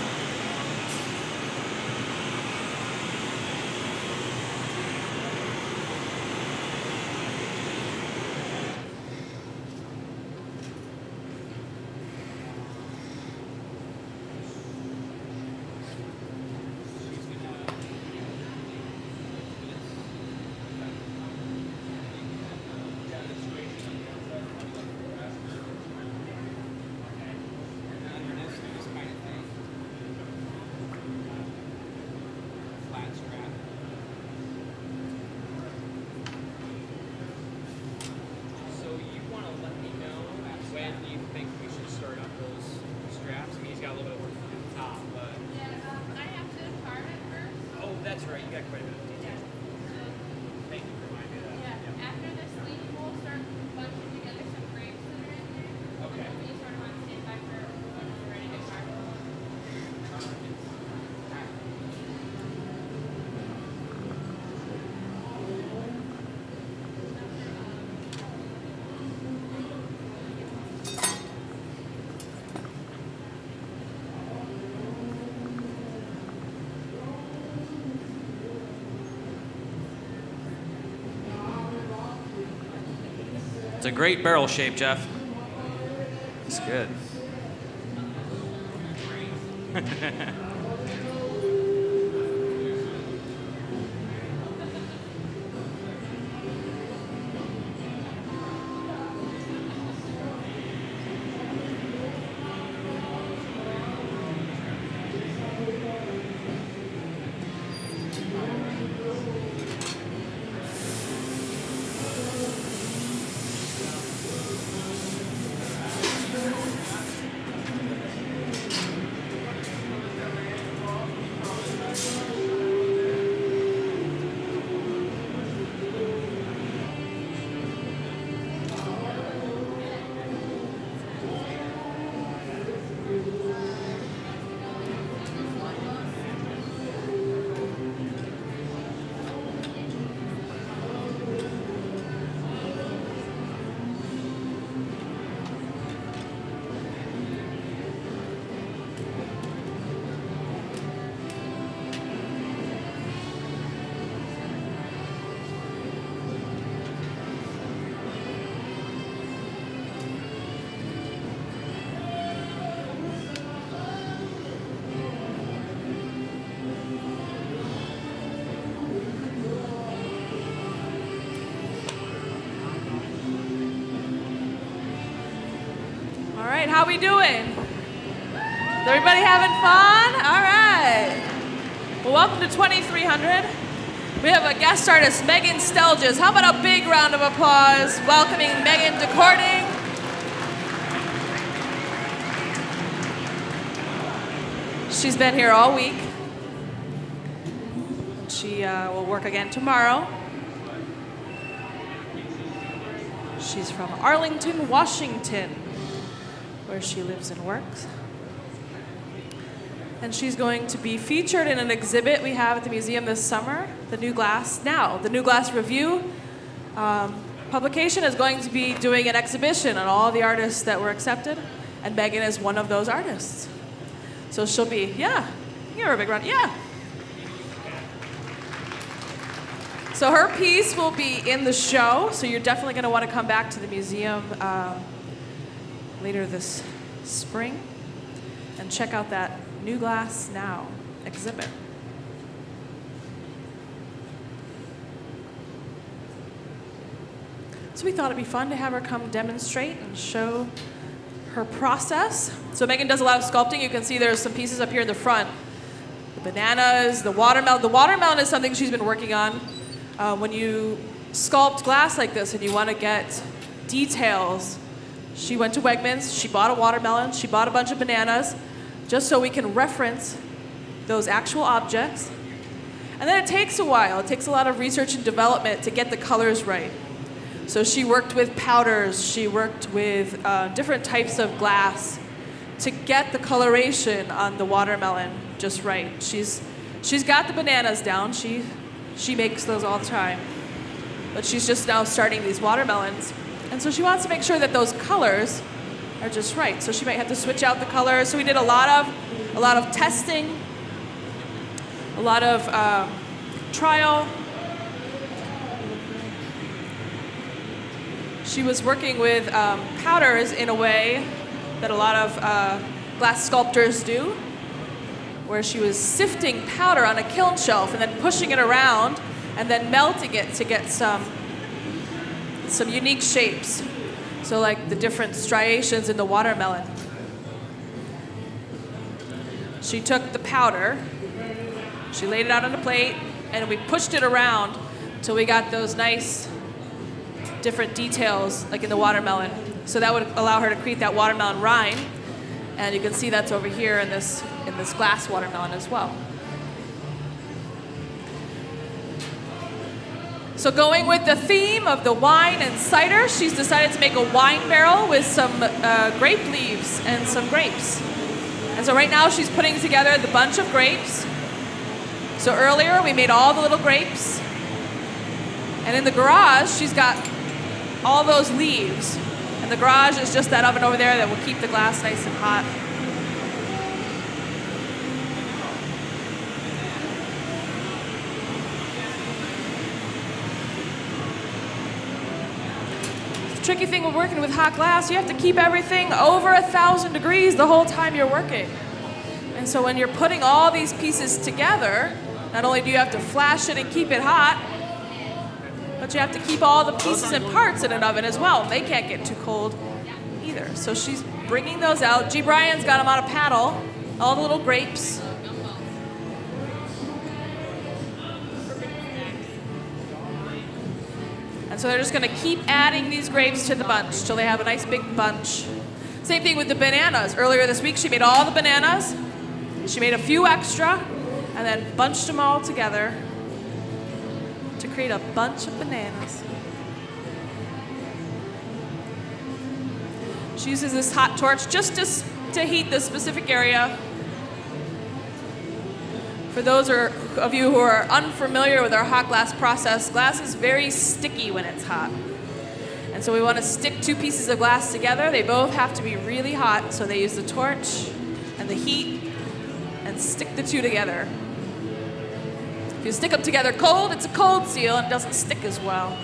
It's a great barrel shape, Jeff. It's good. right, how we doing? Is everybody having fun? All right. Well, welcome to 2300. We have a guest artist, Stelljes. How about a big round of applause welcoming Megan to Corning? She's been here all week. She will work again tomorrow. She's from Arlington, Washington, where she lives and works. And she's going to be featured in an exhibit we have at the museum this summer, the New Glass Now. The New Glass Review publication is going to be doing an exhibition on all the artists that were accepted, and Megan is one of those artists. So she'll be, yeah, give her a big round, yeah. So her piece will be in the show, so you're definitely going to want to come back to the museum later this spring and check out that New Glass Now exhibit. So we thought it'd be fun to have her come demonstrate and show her process. So Megan does a lot of sculpting. You can see there's some pieces up here in the front. The bananas, the watermelon. The watermelon is something she's been working on. When you sculpt glass like this and you want to get details, she went to Wegmans, she bought a watermelon, she bought a bunch of bananas, just so we can reference those actual objects. And then it takes a while. It takes a lot of research and development to get the colors right. So she worked with powders, she worked with different types of glass to get the coloration on the watermelon just right. She's got the bananas down. She makes those all the time. But she's just now starting these watermelons. And so she wants to make sure that those colors are just right. So she might have to switch out the colors. So we did a lot of testing, a lot of trial. She was working with powders in a way that a lot of glass sculptors do, where she was sifting powder on a kiln shelf and then pushing it around and then melting it to get some unique shapes. So like the different striations in the watermelon. She took the powder, she laid it out on a plate, and we pushed it around till we got those nice different details like in the watermelon. So that would allow her to create that watermelon rind. And you can see that's over here in this glass watermelon as well. So going with the theme of the wine and cider, she's decided to make a wine barrel with some grape leaves and some grapes. And so right now she's putting together the bunch of grapes. So earlier we made all the little grapes. And in the garage, she's got all those leaves. And the garage is just that oven over there that will keep the glass nice and hot. The tricky thing with working with hot glass, you have to keep everything over 1,000 degrees the whole time you're working. And so when you're putting all these pieces together, not only do you have to flash it and keep it hot, but you have to keep all the pieces and parts in an oven as well. They can't get too cold either. So she's bringing those out. G. Brian's got them on a paddle, all the little grapes. And so they're just going to keep adding these grapes to the bunch till they have a nice big bunch. Same thing with the bananas. Earlier this week, she made all the bananas. She made a few extra and then bunched them all together to create a bunch of bananas. She uses this hot torch just to heat this specific area. For those of you who are unfamiliar with our hot glass process, glass is very sticky when it's hot. And so we want to stick two pieces of glass together. They both have to be really hot, so they use the torch and the heat and stick the two together. If you stick them together cold, it's a cold seal and it doesn't stick as well.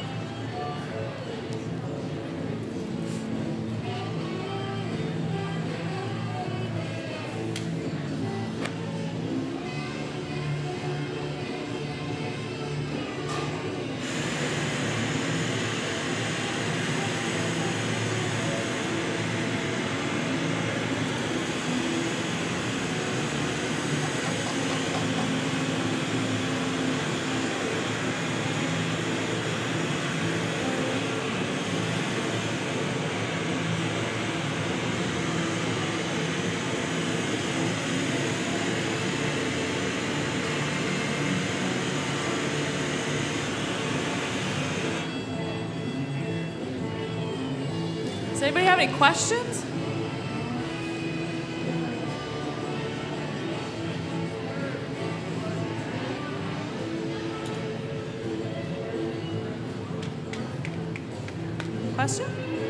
anybody have any questions? Question?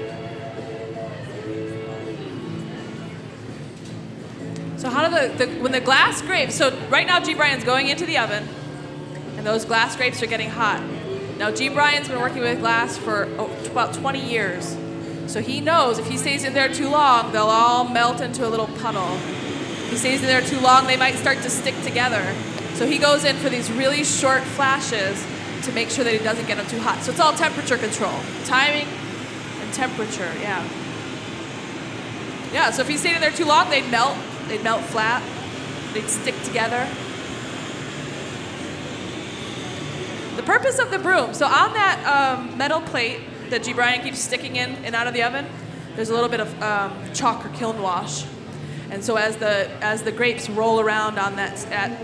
So how do when the glass grapes, so right now G. Brian's going into the oven, and those glass grapes are getting hot. Now G. Brian's been working with glass for about 20 years. So he knows if he stays in there too long, they'll all melt into a little puddle. If he stays in there too long, they might start to stick together. So he goes in for these really short flashes to make sure that he doesn't get them too hot. So it's all temperature control. Timing and temperature, yeah. Yeah, so if he stayed in there too long, they'd melt flat, they'd stick together. The purpose of the broom, so on that metal plate that G. Brian keeps sticking in and out of the oven, there's a little bit of chalk or kiln wash. And so as the grapes roll around on that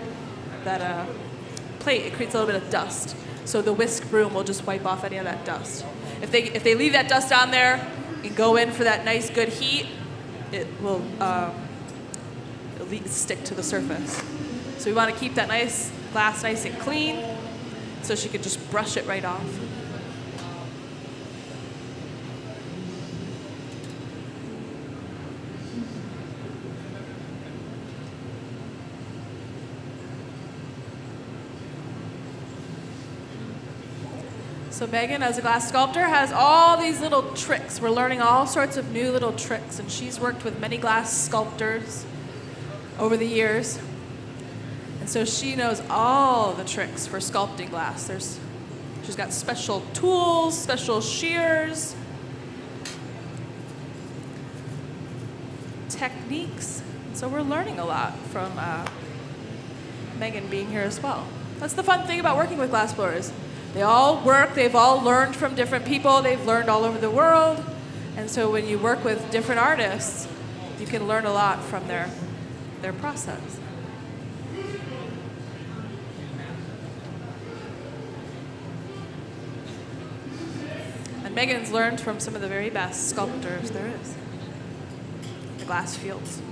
plate, it creates a little bit of dust. So the whisk broom will just wipe off any of that dust. If they leave that dust on there and go in for that nice good heat, it will it'll stick to the surface. So we want to keep that glass nice and clean, so she could just brush it right off. So Megan, as a glass sculptor, has all these little tricks. We're learning all sorts of new little tricks, and she's worked with many glass sculptors over the years. And so she knows all the tricks for sculpting glass. She's got special tools, special shears, techniques. So we're learning a lot from Megan being here as well. That's the fun thing about working with glass blowers. They all work, they've all learned from different people, they've learned all over the world. And so when you work with different artists, you can learn a lot from their process. And Megan's learned from some of the very best sculptors there is in the glass fields.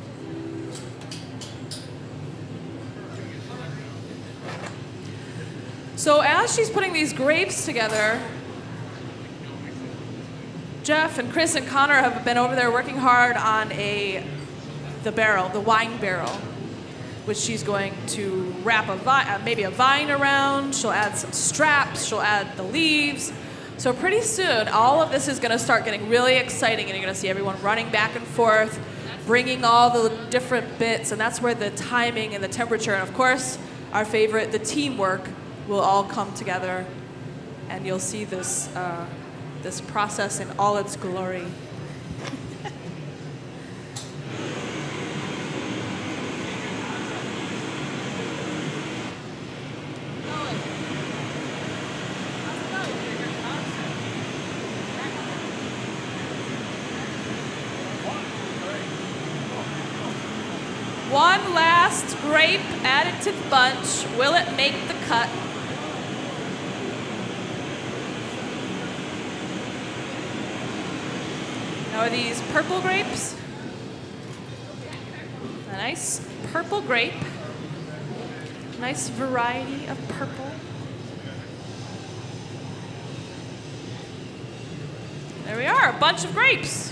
So as she's putting these grapes together, Jeff and Chris and Connor have been over there working hard on the wine barrel, which she's going to wrap maybe a vine around. She'll add some straps, she'll add the leaves. So pretty soon, all of this is going to start getting really exciting, and you're going to see everyone running back and forth, bringing all the different bits, and that's where the timing and the temperature, and of course, our favorite, the teamwork, will all come together, and you'll see this process in all its glory. One last grape added to the bunch. Will it make the cut? Now are these purple grapes? A nice purple grape. Nice variety of purple. There we are, a bunch of grapes.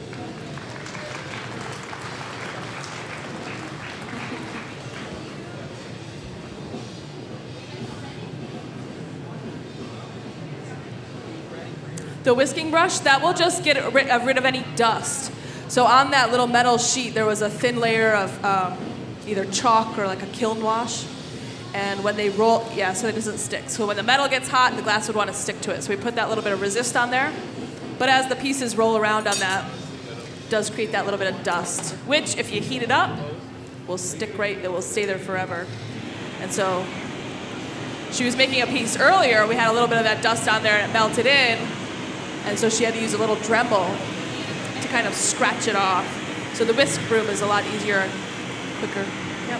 The whisking brush, that will just get rid of any dust. So on that little metal sheet, there was a thin layer of either chalk or like a kiln wash. And when they roll, so it doesn't stick. So when the metal gets hot, the glass would want to stick to it. So we put that little bit of resist on there. But as the pieces roll around on that, it does create that little bit of dust, which if you heat it up, will stick right, it will stay there forever. And so she was making a piece earlier, we had a little bit of that dust on there and it melted in. And so she had to use a little Dremel to kind of scratch it off. So the whisk broom is a lot easier and quicker. Yep.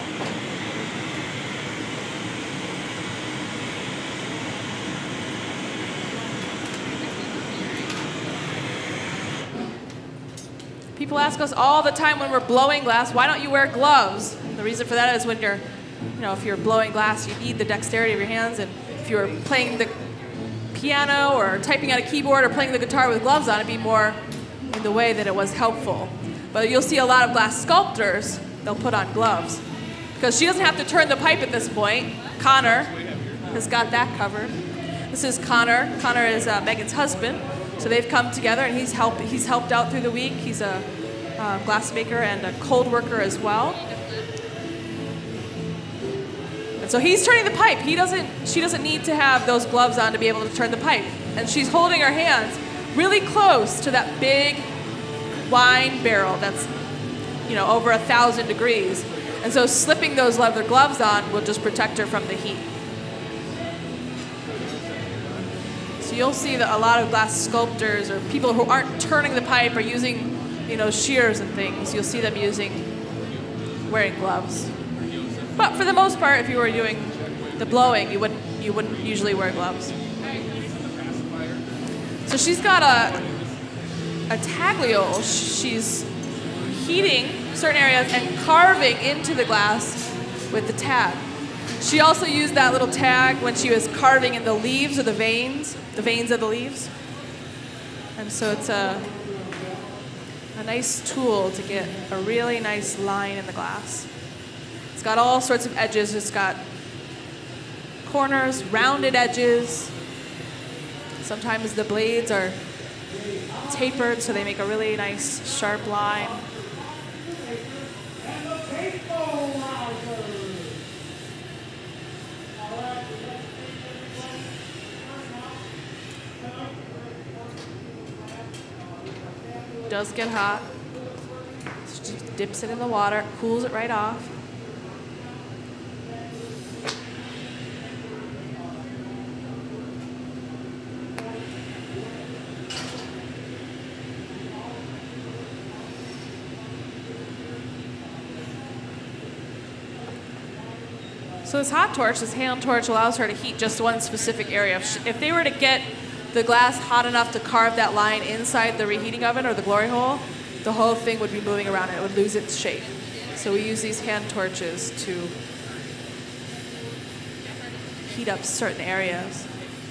People ask us all the time when we're blowing glass, why don't you wear gloves? And the reason for that is when you're, if you're blowing glass, you need the dexterity of your hands, and if you're playing the piano or typing on a keyboard or playing the guitar with gloves on, it'd be more in the way that it was helpful. But you'll see a lot of glass sculptors, they'll put on gloves. Because she doesn't have to turn the pipe at this point. Connor has got that covered. This is Connor. Connor is Megan's husband. So they've come together, and he's helped out through the week. He's a glassmaker and a cold worker as well. And so he's turning the pipe. She doesn't need to have those gloves on to be able to turn the pipe. And she's holding her hands really close to that big wine barrel that's, over 1,000 degrees. And so slipping those leather gloves on will just protect her from the heat. So you'll see that a lot of glass sculptors or people who aren't turning the pipe or using, shears and things, you'll see them wearing gloves. But for the most part, if you were doing the blowing, you wouldn't usually wear gloves. So she's got a tagliole. She's heating certain areas and carving into the glass with the tag. She also used that little tag when she was carving in the leaves or the veins of the leaves. And so it's a nice tool to get a really nice line in the glass. It's got all sorts of edges. It's got corners, rounded edges. Sometimes the blades are tapered, so they make a really nice sharp line. Does get hot. So she dips it in the water, cools it right off. So this hot torch, this hand torch, allows her to heat just one specific area. If they were to get the glass hot enough to carve that line inside the reheating oven or the glory hole, the whole thing would be moving around and it would lose its shape. So we use these hand torches to heat up certain areas.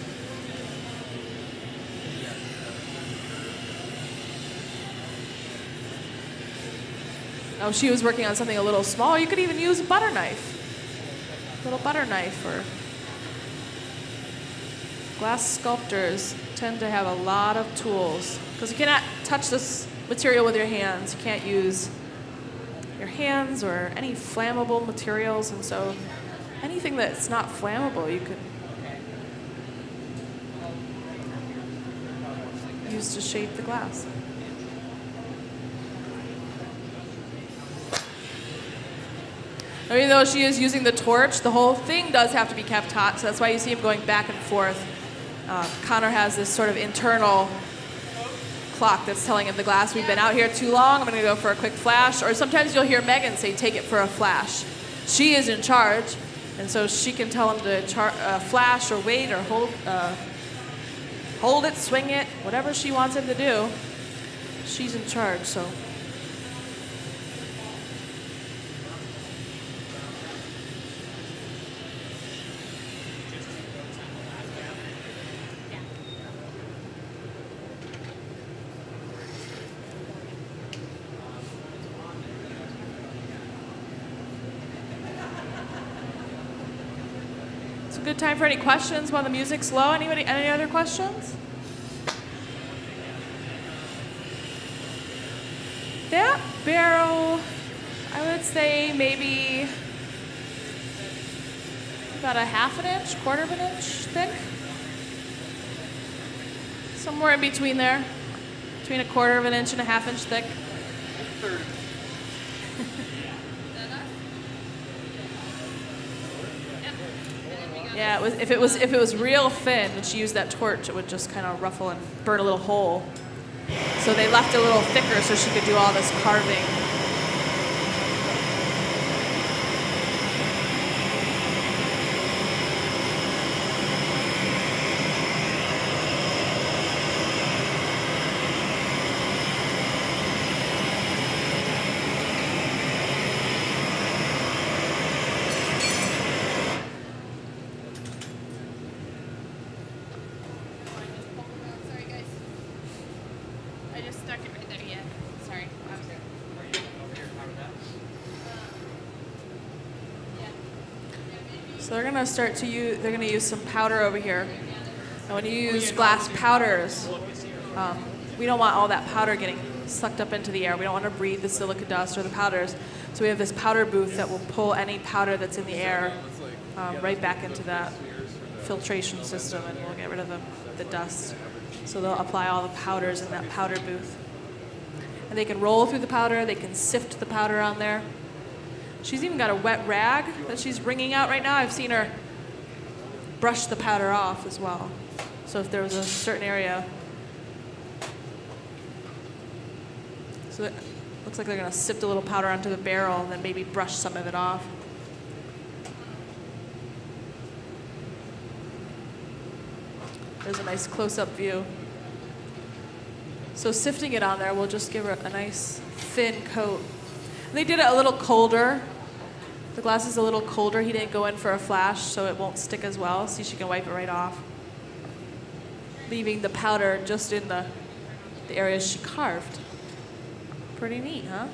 Oh, she was working on something a little small. You could even use a butter knife. A little butter knife. Or glass sculptors tend to have a lot of tools because you cannot touch this material with your hands. You can't use your hands or any flammable materials, and so anything that's not flammable you could use to shape the glass. Even though she is using the torch, the whole thing does have to be kept hot, so that's why you see him going back and forth. Connor has this sort of internal clock that's telling him the glass, we've been out here too long, I'm going to go for a quick flash. Or sometimes you'll hear Megan say, take it for a flash. She is in charge, and so she can tell him to flash or wait or hold it, swing it, whatever she wants him to do. She's in charge, so. Good time for any questions while the music's low. Anybody? Any other questions? That barrel, I would say maybe about a half an inch, quarter of an inch thick. Somewhere in between there. Between a quarter of an inch and a half inch thick. Yeah, if it was real thin and she used that torch, it would just kind of ruffle and burn a little hole. So they left it a little thicker so she could do all this carving. So they're gonna start to use, they're gonna use some powder over here. And when you use glass powders, we don't want all that powder getting sucked up into the air. We don't want to breathe the silica dust or the powders. So we have this powder booth that will pull any powder that's in the air right back into that filtration system, and we'll get rid of the dust. So they'll apply all the powders in that powder booth. And they can roll through the powder, they can sift the powder on there. She's even got a wet rag that she's wringing out right now. I've seen her brush the powder off as well. So if there was a certain area. So it looks like they're gonna sift a little powder onto the barrel and then maybe brush some of it off. There's a nice close-up view. So sifting it on there will just give her a nice thin coat. And they did it a little colder. The glass is a little colder. He didn't go in for a flash, so it won't stick as well. See, she can wipe it right off, leaving the powder just in the areas she carved. Pretty neat, huh?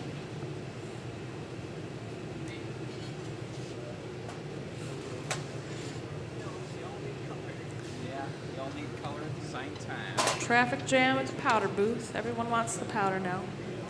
They all need color at the same time. Traffic jam at the powder booth. Everyone wants the powder now.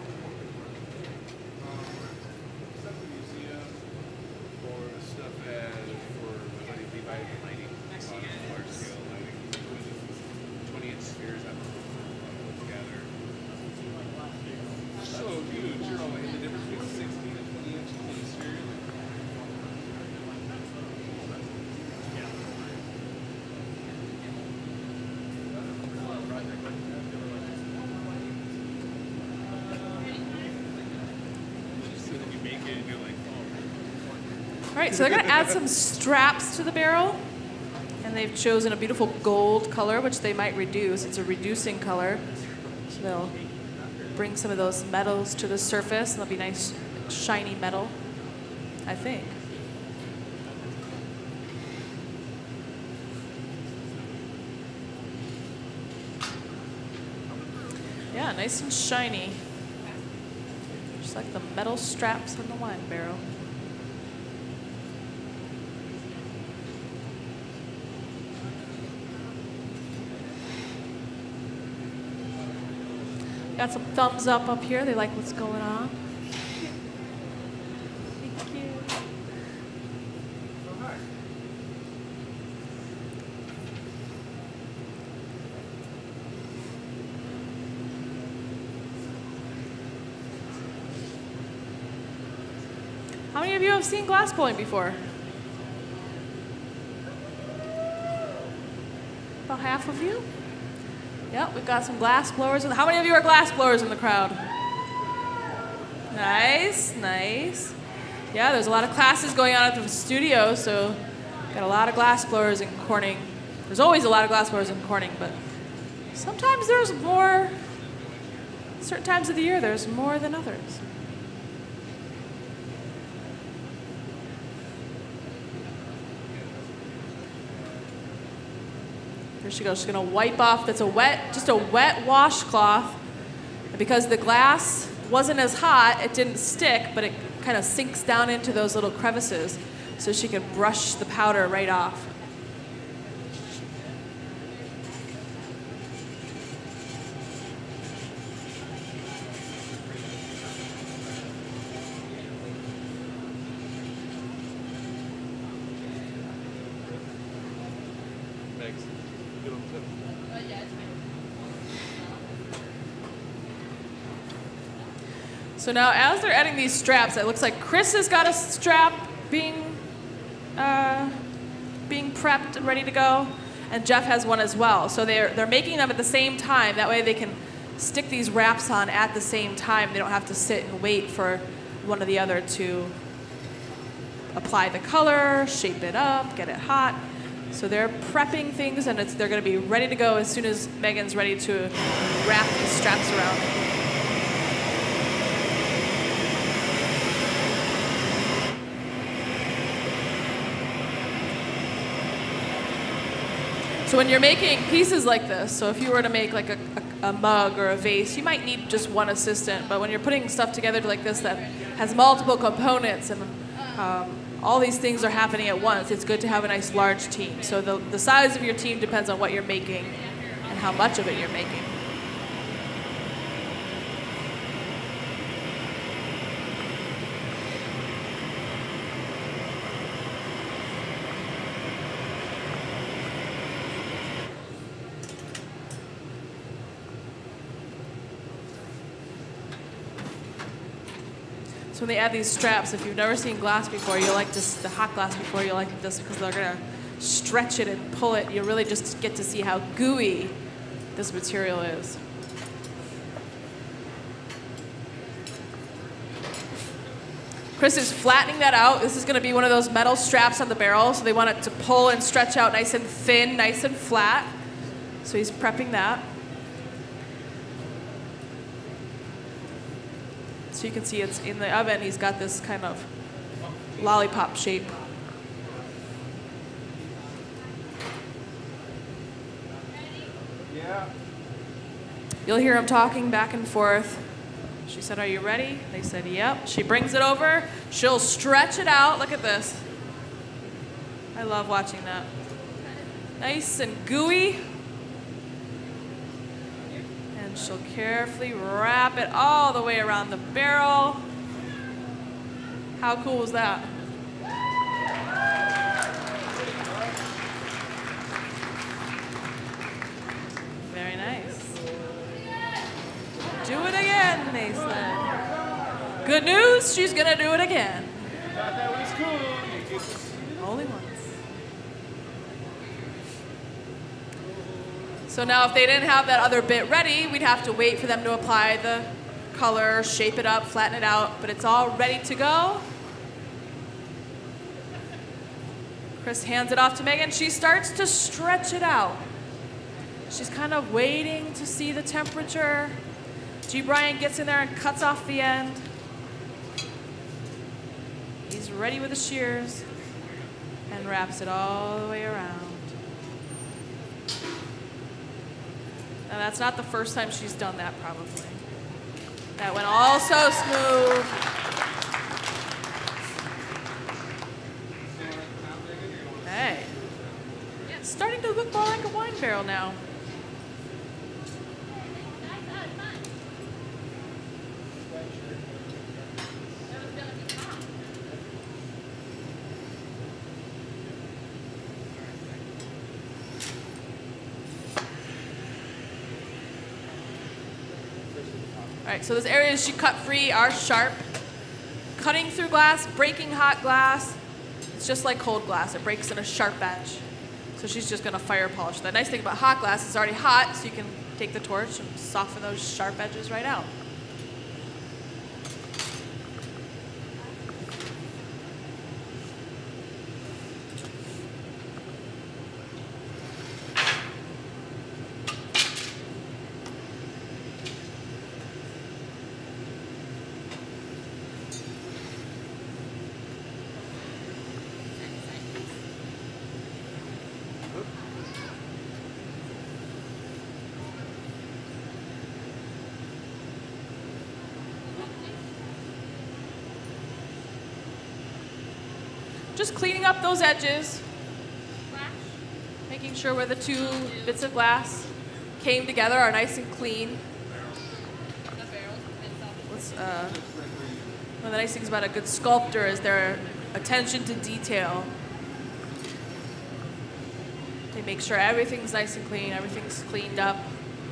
All right, so they're going to add some straps to the barrel, and they've chosen a beautiful gold color, which they might reduce. It's a reducing color, so they'll bring some of those metals to the surface, and they'll be nice, shiny metal, I think. Yeah, nice and shiny, just like the metal straps on the wine barrel. Got some thumbs up here. They like what's going on. Thank you. How many of you have seen glass blowing before? About half of you? Yep, we've got some glass blowers. How many of you are glass blowers in the crowd? Nice, nice. Yeah, there's a lot of classes going on at the studio, so got a lot of glass blowers in Corning. There's always a lot of glass blowers in Corning, but sometimes there's more. Certain times of the year, there's more than others. There she goes. She's gonna wipe off. That's just a wet washcloth. And because the glass wasn't as hot, it didn't stick, but it kind of sinks down into those little crevices, so she can brush the powder right off. So now, as they're adding these straps, it looks like Chris has got a strap being prepped and ready to go, and Jeff has one as well. So they're making them at the same time. That way they can stick these wraps on at the same time. They don't have to sit and wait for one or the other to apply the color, shape it up, get it hot. So they're prepping things, and they're going to be ready to go as soon as Megan's ready to wrap these straps around. So when you're making pieces like this, so if you were to make like a mug or a vase, you might need just one assistant. But when you're putting stuff together like this that has multiple components and all these things are happening at once. It's good to have a nice large team. So the size of your team depends on what you're making and how much of it you're making. So when they add these straps, if you've never seen glass before, you'll like the hot glass before, you'll like this because they're gonna stretch it and pull it. You'll really just get to see how gooey this material is. Chris is flattening that out. This is gonna be one of those metal straps on the barrel, so they want it to pull and stretch out nice and thin, nice and flat. So he's prepping that. So you can see it's in the oven. He's got this kind of lollipop shape. Yeah. You'll hear him talking back and forth. She said, "Are you ready?" They said, "Yep." She brings it over. She'll stretch it out. Look at this. I love watching that. Nice and gooey. And she'll carefully wrap it all the way around the barrel. How cool was that? Very nice. Do it again, they said. Good news, she's gonna do it again. Thought that was cool. Only once. So now if they didn't have that other bit ready, we'd have to wait for them to apply the color, shape it up, flatten it out, but it's all ready to go. Chris hands it off to Megan. She starts to stretch it out. She's kind of waiting to see the temperature. G. Brian gets in there and cuts off the end. He's ready with the shears and wraps it all the way around. Now that's not the first time she's done that, probably. That went all so smooth. Hey, it's starting to look more like a wine barrel now. All right, so those areas she cut free are sharp. Cutting through glass, breaking hot glass, it's just like cold glass. It breaks in a sharp edge. So she's just gonna fire polish. The nice thing about hot glass is it's already hot, so you can take the torch and soften those sharp edges right out. Just cleaning up those edges, making sure where the two bits of glass came together are nice and clean. One of the nice things about a good sculptor is their attention to detail. They make sure everything's nice and clean, everything's cleaned up.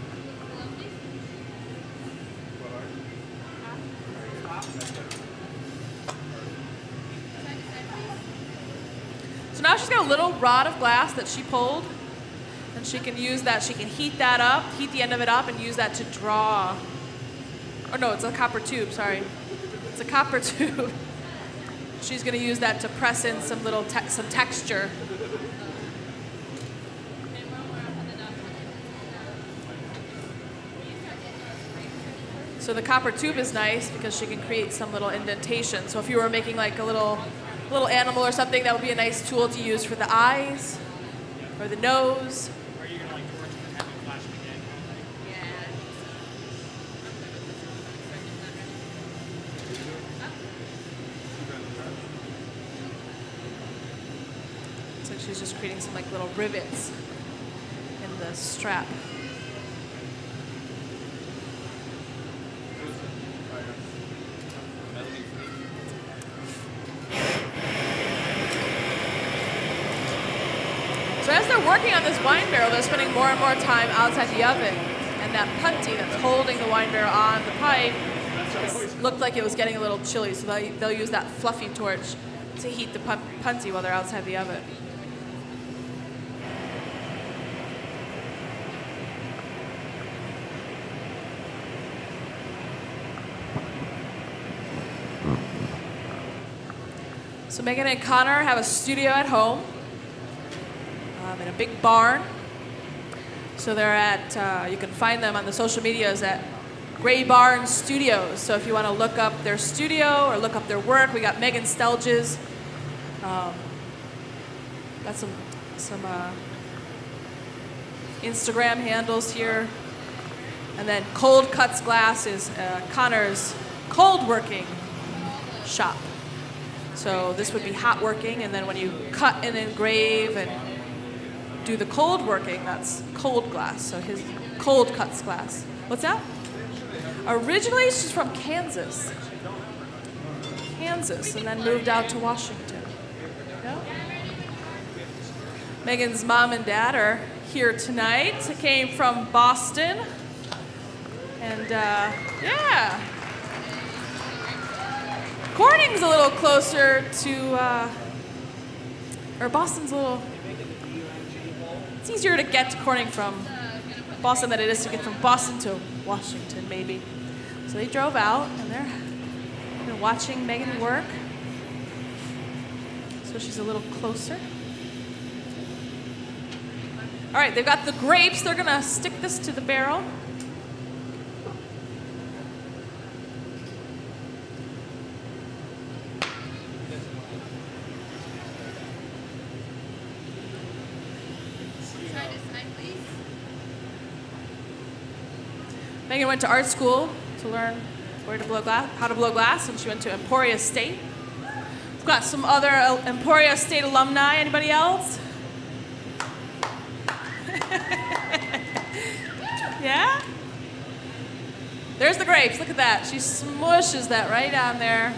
So now she's got a little rod of glass that she pulled, and she can use that. She can heat that up, heat the end of it up, and use that to draw. Oh no, it's a copper tube, sorry. It's a copper tube. She's gonna use that to press in some little some texture. So the copper tube is nice because she can create some little indentation. So if you were making like a little animal or something, that would be a nice tool to use for the eyes or the nose. Are you gonna like torch and then have it flash again? creating some like little rivets in the strap. So as they're working on this wine barrel, they're spending more and more time outside the oven. And that punty that's holding the wine barrel on the pipe looked like it was getting a little chilly, so they'll use that fluffy torch to heat the punty while they're outside the oven. So Megan and Connor have a studio at home in a big barn. So they're at, you can find them on the social medias at Gray Barn Studios. So if you want to look up their studio or look up their work, we got Megan Stelljes. Got some Instagram handles here. And then Cold Cuts Glass is Connor's cold working shop. So this would be hot working, and then when you cut and engrave and do the cold working, that's cold glass. So his Cold Cuts Glass. What's that? Originally, she's from Kansas. And then moved out to Washington. Yeah. Megan's mom and dad are here tonight. They came from Boston. And yeah. Corning's a little closer to, or Boston's a little, it's easier to get to Corning from Boston than it is to get from Boston to Washington, maybe. So they drove out, and they're been watching Megan work. So she's a little closer. All right, they've got the grapes. They're gonna stick this to the barrel. Megan went to art school to learn where to blow glass, how to blow glass, and she went to Emporia State. We've got some other Emporia State alumni. Anybody else? Yeah? There's the grapes. Look at that. She smushes that right down there.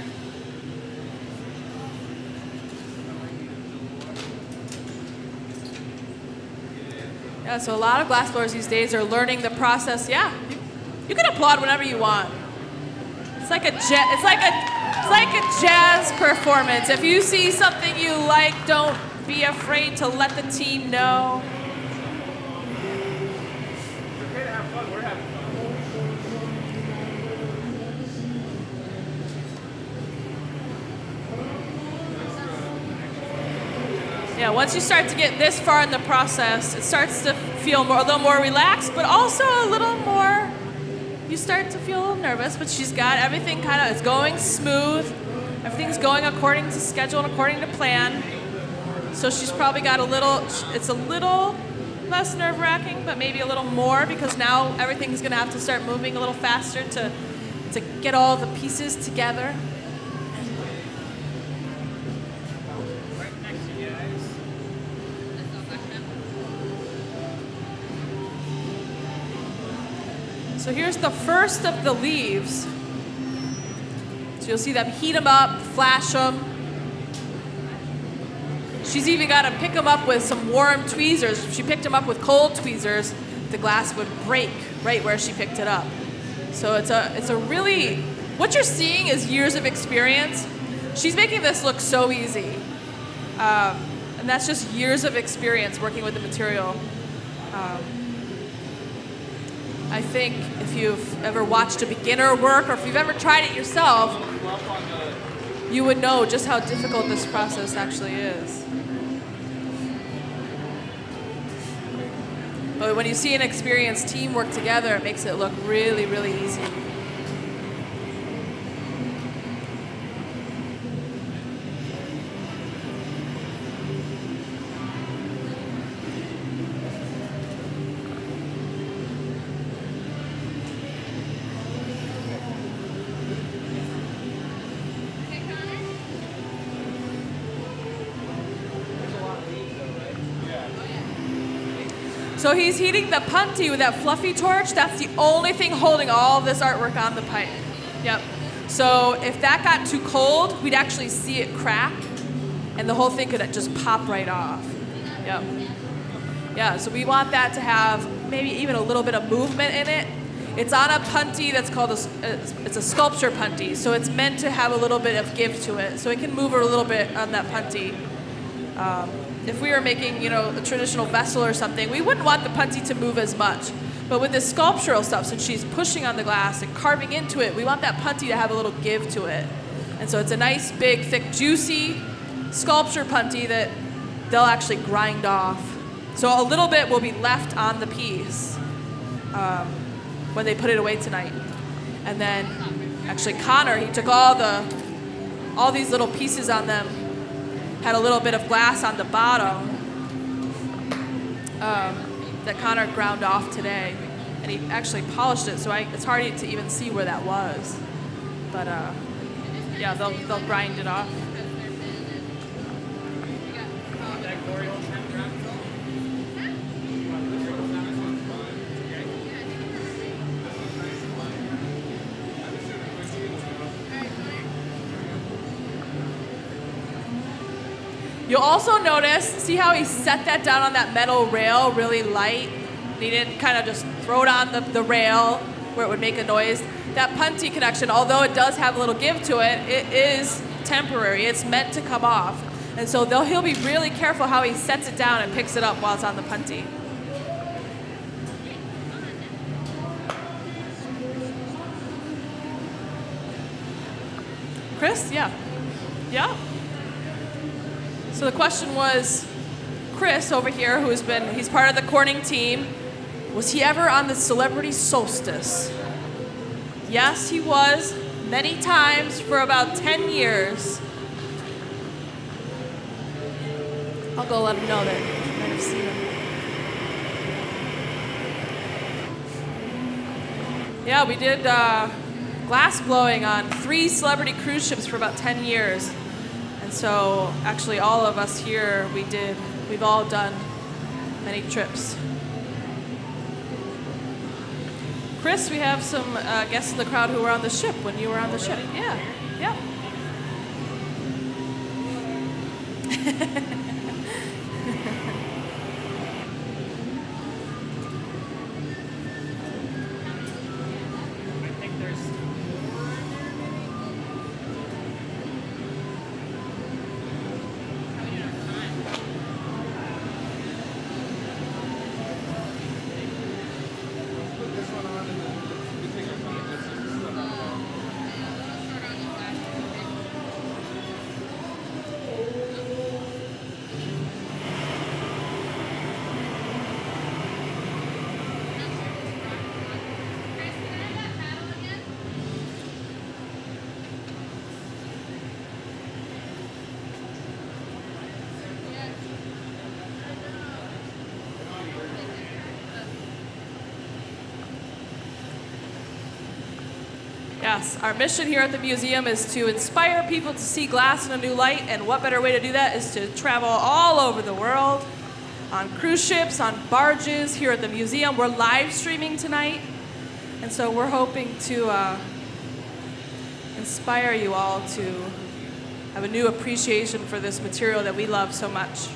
Yeah, so a lot of glass blowers these days are learning the process. Yeah, you can applaud whenever you want. It's like a jazz performance. If you see something you like, don't be afraid to let the team know. It's okay to have fun. We're having fun. Yeah, once you start to get this far in the process, it starts to feel a little more relaxed, but also a little more, you start to feel a little nervous, but she's got everything it's going smooth. Everything's going according to schedule and according to plan. So she's probably got it's a little less nerve-wracking, but maybe a little more, because now everything's gonna have to start moving a little faster to get all the pieces together. So here's the first of the leaves. So you'll see them heat them up, flash them. She's even got to pick them up with some warm tweezers. If she picked them up with cold tweezers, the glass would break right where she picked it up. So it's a really, what you're seeing is years of experience. She's making this look so easy. And that's just years of experience working with the material. I think if you've ever watched a beginner work, or if you've ever tried it yourself, you would know just how difficult this process actually is. But when you see an experienced team work together, it makes it look really, really easy. So he's heating the punty with that fluffy torch. That's the only thing holding all of this artwork on the pipe. Yep. So if that got too cold, we'd actually see it crack, and the whole thing could just pop right off. Yep. Yeah, so we want that to have maybe even a little bit of movement in it. It's on a punty that's called it's a sculpture punty, so it's meant to have a little bit of give to it, so it can move a little bit on that punty. If we were making, a traditional vessel or something, we wouldn't want the punty to move as much. But with this sculptural stuff, since she's pushing on the glass and carving into it, we want that punty to have a little give to it. And so it's a nice, big, thick, juicy sculpture punty that they'll actually grind off. So a little bit will be left on the piece when they put it away tonight. And then, actually, Connor, he took all these little pieces on them, had a little bit of glass on the bottom that Connor ground off today. And he actually polished it, so it's hard to even see where that was. But yeah, they'll grind it off. You'll also notice, see how he set that down on that metal rail really light? He didn't kind of just throw it on the rail where it would make a noise. That punty connection, although it does have a little give to it, it is temporary. It's meant to come off. And so he'll be really careful how he sets it down and picks it up while it's on the punty. Chris? Yeah. Yeah? So the question was, Chris over here, he's part of the Corning team, was he ever on the Celebrity Solstice? Yes, he was, many times for about 10 years. I'll go let him know that you might have seen him. Yeah, we did glass blowing on 3 celebrity cruise ships for about 10 years. And so actually all of us here, we've all done many trips. Chris, we have some guests in the crowd who were on the ship when you were on the ship. Yeah, yeah. I think there's Yes, our mission here at the museum is to inspire people to see glass in a new light, and what better way to do that is to travel all over the world on cruise ships, on barges here at the museum. We're live streaming tonight, and so we're hoping to inspire you all to have a new appreciation for this material that we love so much.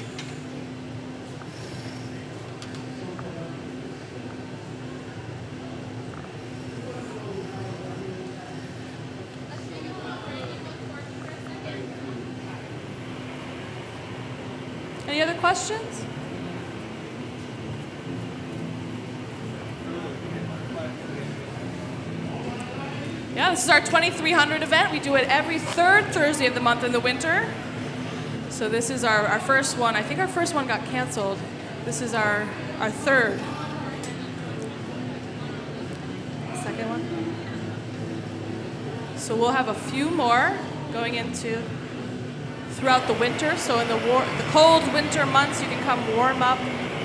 Any other questions? Yeah, this is our 2300 event. We do it every 3rd Thursday of the month in the winter. So this is our first one. I think our first one got canceled. This is our 3rd. Second one. So we'll have a few more going into throughout the winter. So in the cold winter months, you can come warm up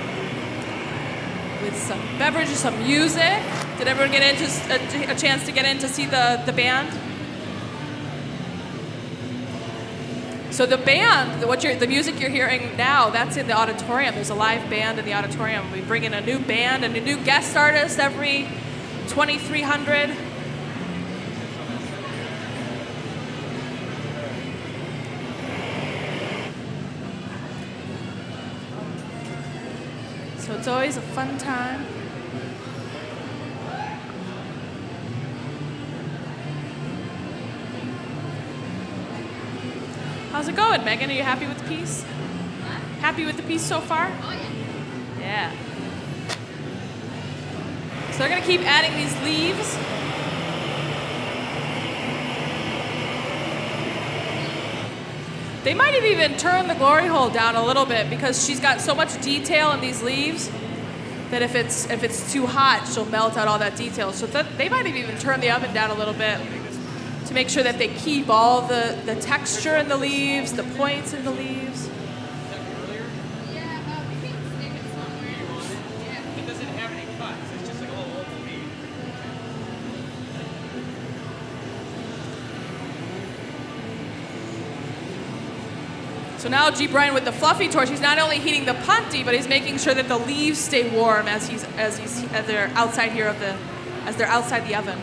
with some beverages, some music. Did everyone get a chance to get in to see the band? So the band, the music you're hearing now, that's in the auditorium. There's a live band in the auditorium. We bring in a new band and a new guest artist every 2,300. So it's always a fun time. How's it going, Megan? Are you happy with the piece? Happy with the piece so far? Oh, yeah. Yeah. So they're going to keep adding these leaves. They might have even turned the glory hole down a little bit because she's got so much detail in these leaves that if it's too hot, she'll melt out all that detail. So they might have even turned the oven down a little bit to make sure that they keep all the texture in the leaves, the points in the leaves. Yeah, we can stick it somewhere. Yeah. It doesn't have any cuts. It's just like a little oval bead. So now G. Brian with the fluffy torch, he's not only heating the punty, but he's making sure that the leaves stay warm as they're outside the oven.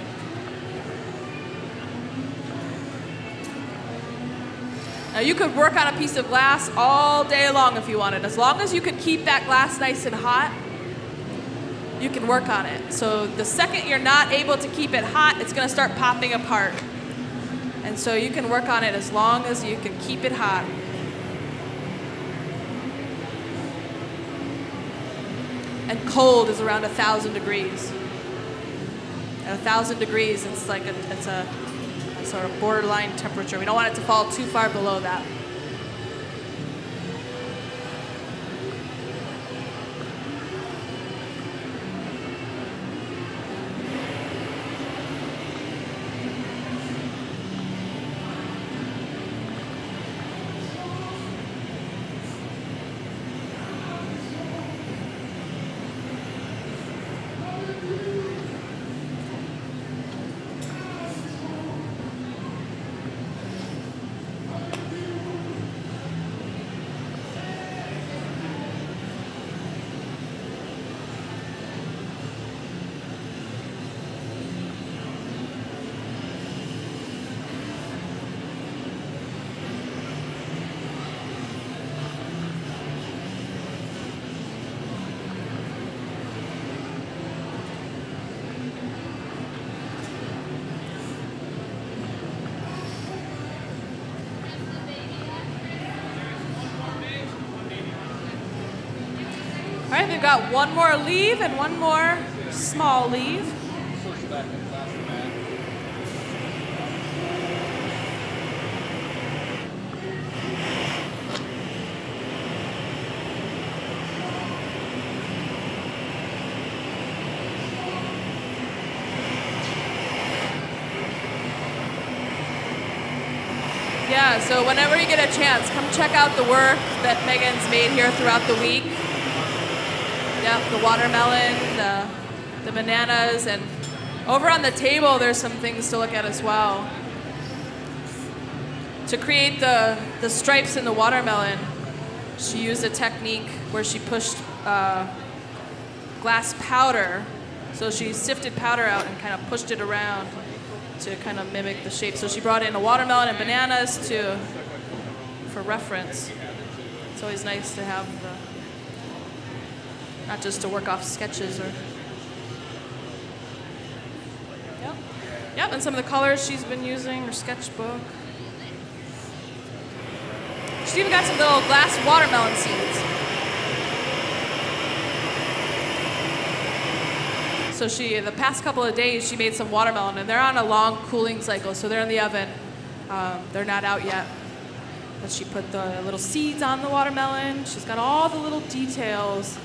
Now you could work on a piece of glass all day long if you wanted. As long as you could keep that glass nice and hot, you can work on it. So the second you're not able to keep it hot, it's going to start popping apart. And so you can work on it as long as you can keep it hot. And cold is around 1,000 degrees. At 1,000 degrees, it's like it's a sort of borderline temperature. We don't want it to fall too far below that. All right, we've got one more leaf and one more small leaf. Push back and faster, man. Yeah, so whenever you get a chance, come check out the work that Megan's made here throughout the week. Yep, the watermelon, the bananas, and over on the table there's some things to look at as well. To create the stripes in the watermelon, she used a technique where she pushed glass powder. So she sifted powder out and kind of pushed it around to kind of mimic the shape. So she brought in a watermelon and bananas for reference. It's always nice to have not just to work off sketches or. Yep, and some of the colors she's been using, her sketchbook. She's even got some little glass watermelon seeds. So the past couple of days, she made some watermelon, and they're on a long cooling cycle, so they're in the oven. They're not out yet. But she put the little seeds on the watermelon. She's got all the little details.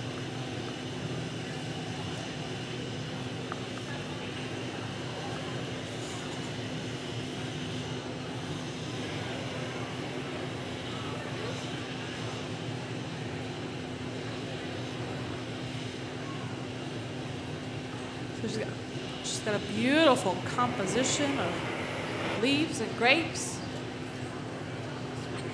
So she's got a beautiful composition of leaves and grapes.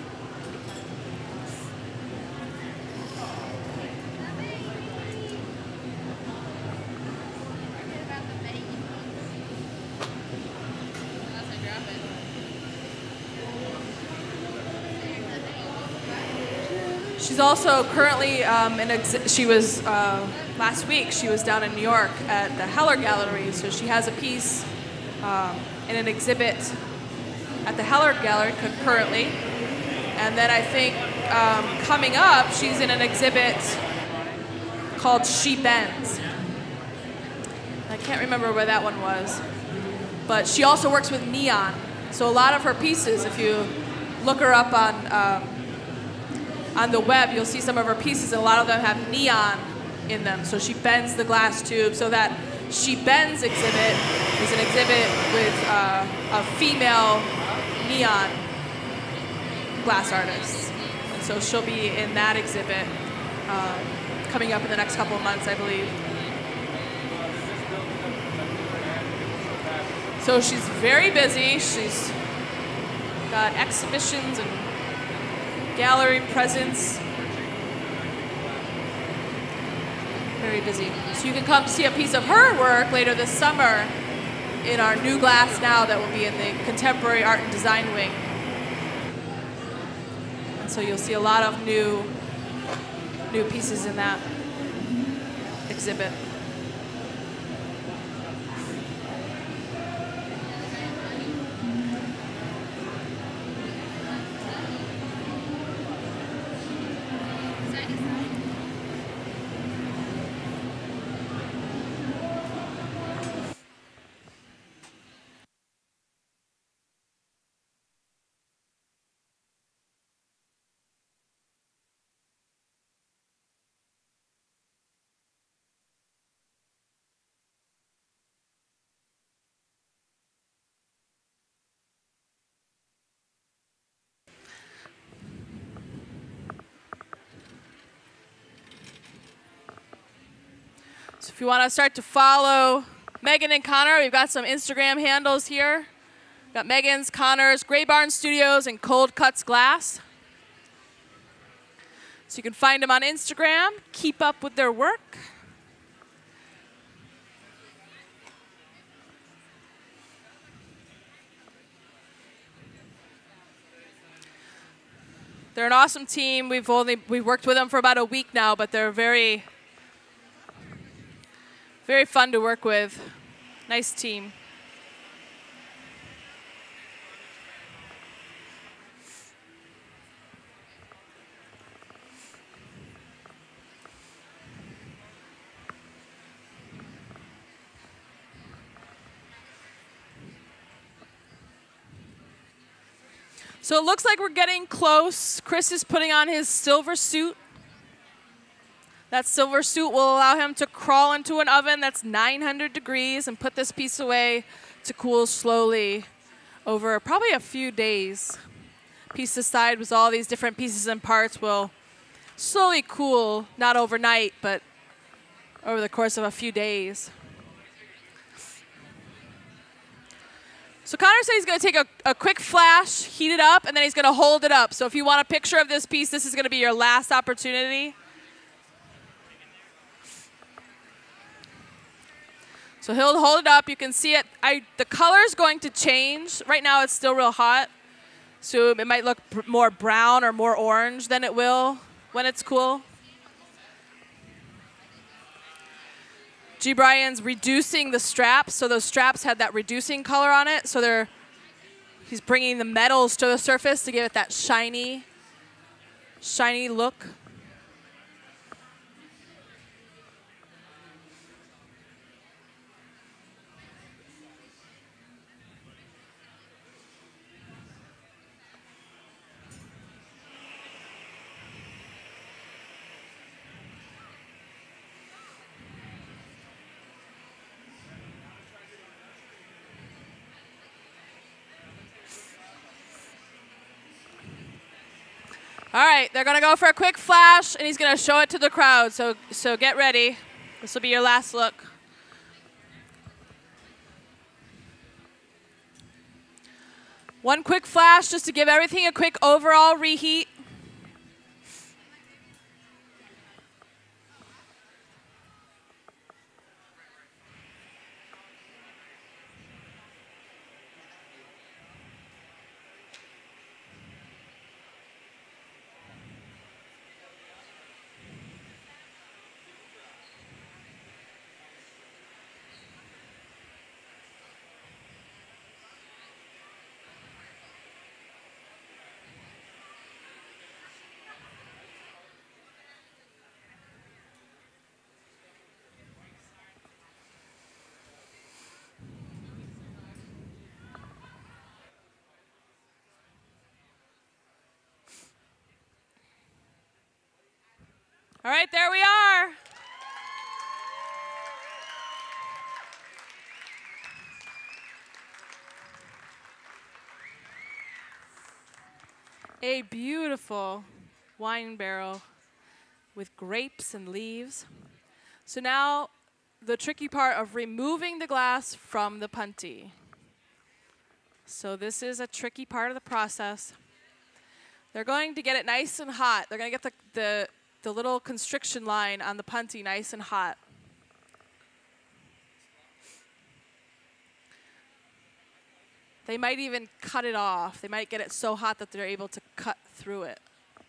She's also currently she was last week. She was down in New York at the Heller Gallery, so she has a piece in an exhibit at the Heller Gallery currently, and then I think coming up, she's in an exhibit called She Bends. I can't remember where that one was, but she also works with neon. So a lot of her pieces, if you look her up on the web, you'll see some of her pieces, and a lot of them have neon in them. So she bends the glass tube. So that She Bends exhibit is an exhibit with a female neon glass artist. And so she'll be in that exhibit coming up in the next couple of months, I believe. So she's very busy. She's got exhibitions and gallery presence. Very busy. So you can come see a piece of her work later this summer in our new glass now that will be in the Contemporary Art and Design wing. And so you'll see a lot of new pieces in that exhibit. So if you want to start to follow Megan and Connor, we've got some Instagram handles here. We've got Megan's, Connor's, Gray Barn Studios, and Cold Cuts Glass. So you can find them on Instagram, keep up with their work. They're an awesome team. We've worked with them for about a week now, but they're very fun to work with. Nice team. So it looks like we're getting close. Chris is putting on his silver suit. That silver suit will allow him to crawl into an oven that's 900 degrees and put this piece away to cool slowly over probably a few days. Piece aside with all these different pieces and parts will slowly cool, not overnight, but over the course of a few days. So Connor said he's going to take a quick flash, heat it up, and then he's going to hold it up. So if you want a picture of this piece, this is going to be your last opportunity. So he'll hold it up. You can see it. The color is going to change. Right now it's still real hot. So it might look more brown or more orange than it will when it's cool. G. Brian's reducing the straps. So those straps had that reducing color on it. So he's bringing the metals to the surface to give it that shiny look. All right, they're going to go for a quick flash, and he's going to show it to the crowd. So get ready. This will be your last look. One quick flash just to give everything a quick overall reheat. All right, there we are. A beautiful wine barrel with grapes and leaves. So now the tricky part of removing the glass from the punty. So this is a tricky part of the process. They're going to get it nice and hot. They're going to get the little constriction line on the punty nice and hot. They might even cut it off. They might get it so hot that they're able to cut through it.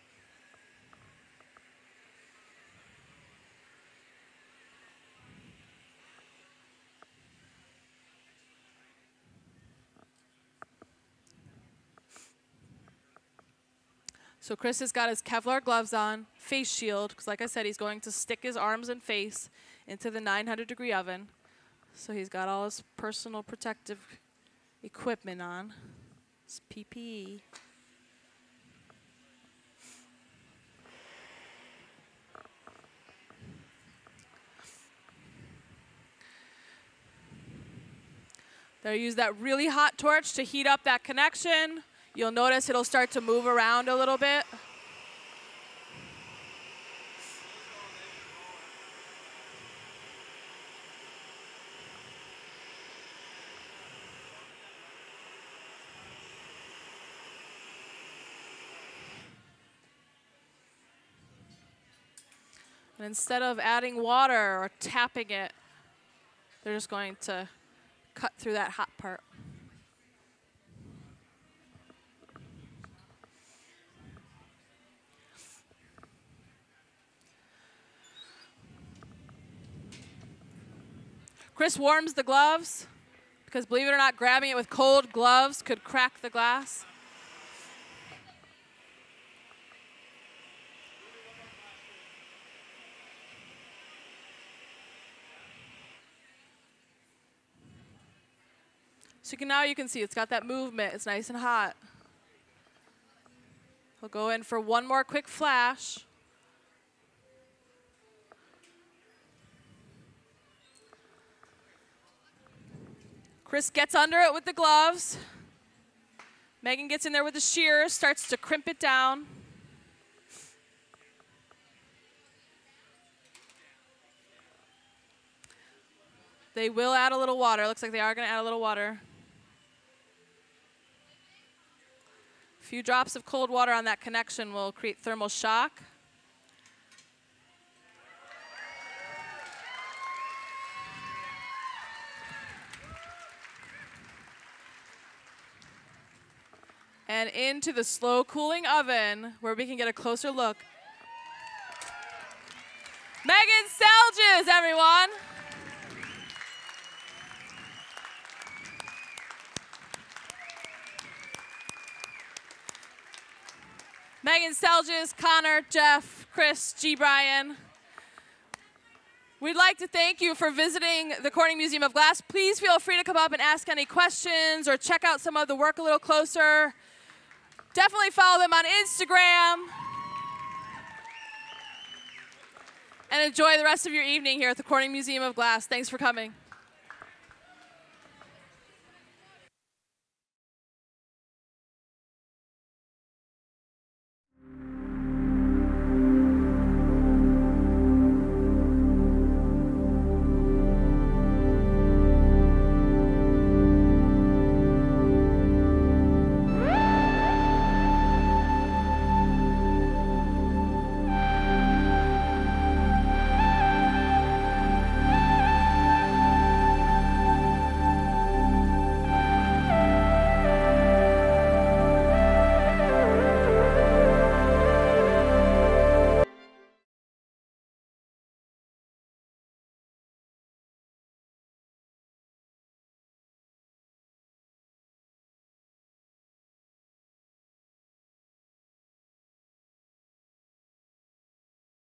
So Chris has got his Kevlar gloves on, face shield, because like I said, he's going to stick his arms and face into the 900-degree oven. So he's got all his personal protective equipment on. It's PPE. They'll use that really hot torch to heat up that connection. You'll notice it'll start to move around a little bit. And instead of adding water or tapping it, they're just going to cut through that hot part. Chris warms the gloves because, believe it or not, grabbing it with cold gloves could crack the glass. So now you can see it's got that movement. It's nice and hot. We'll go in for one more quick flash. Chris gets under it with the gloves. Megan gets in there with the shears, starts to crimp it down. They will add a little water. Looks like they are going to add a little water. A few drops of cold water on that connection will create thermal shock. And into the slow cooling oven where we can get a closer look. Megan Stelljes, everyone. Megan Stelljes, Connor, Jeff, Chris, G. Brian. We'd like to thank you for visiting the Corning Museum of Glass. Please feel free to come up and ask any questions or check out some of the work a little closer. Definitely follow them on Instagram. And enjoy the rest of your evening here at the Corning Museum of Glass. Thanks for coming.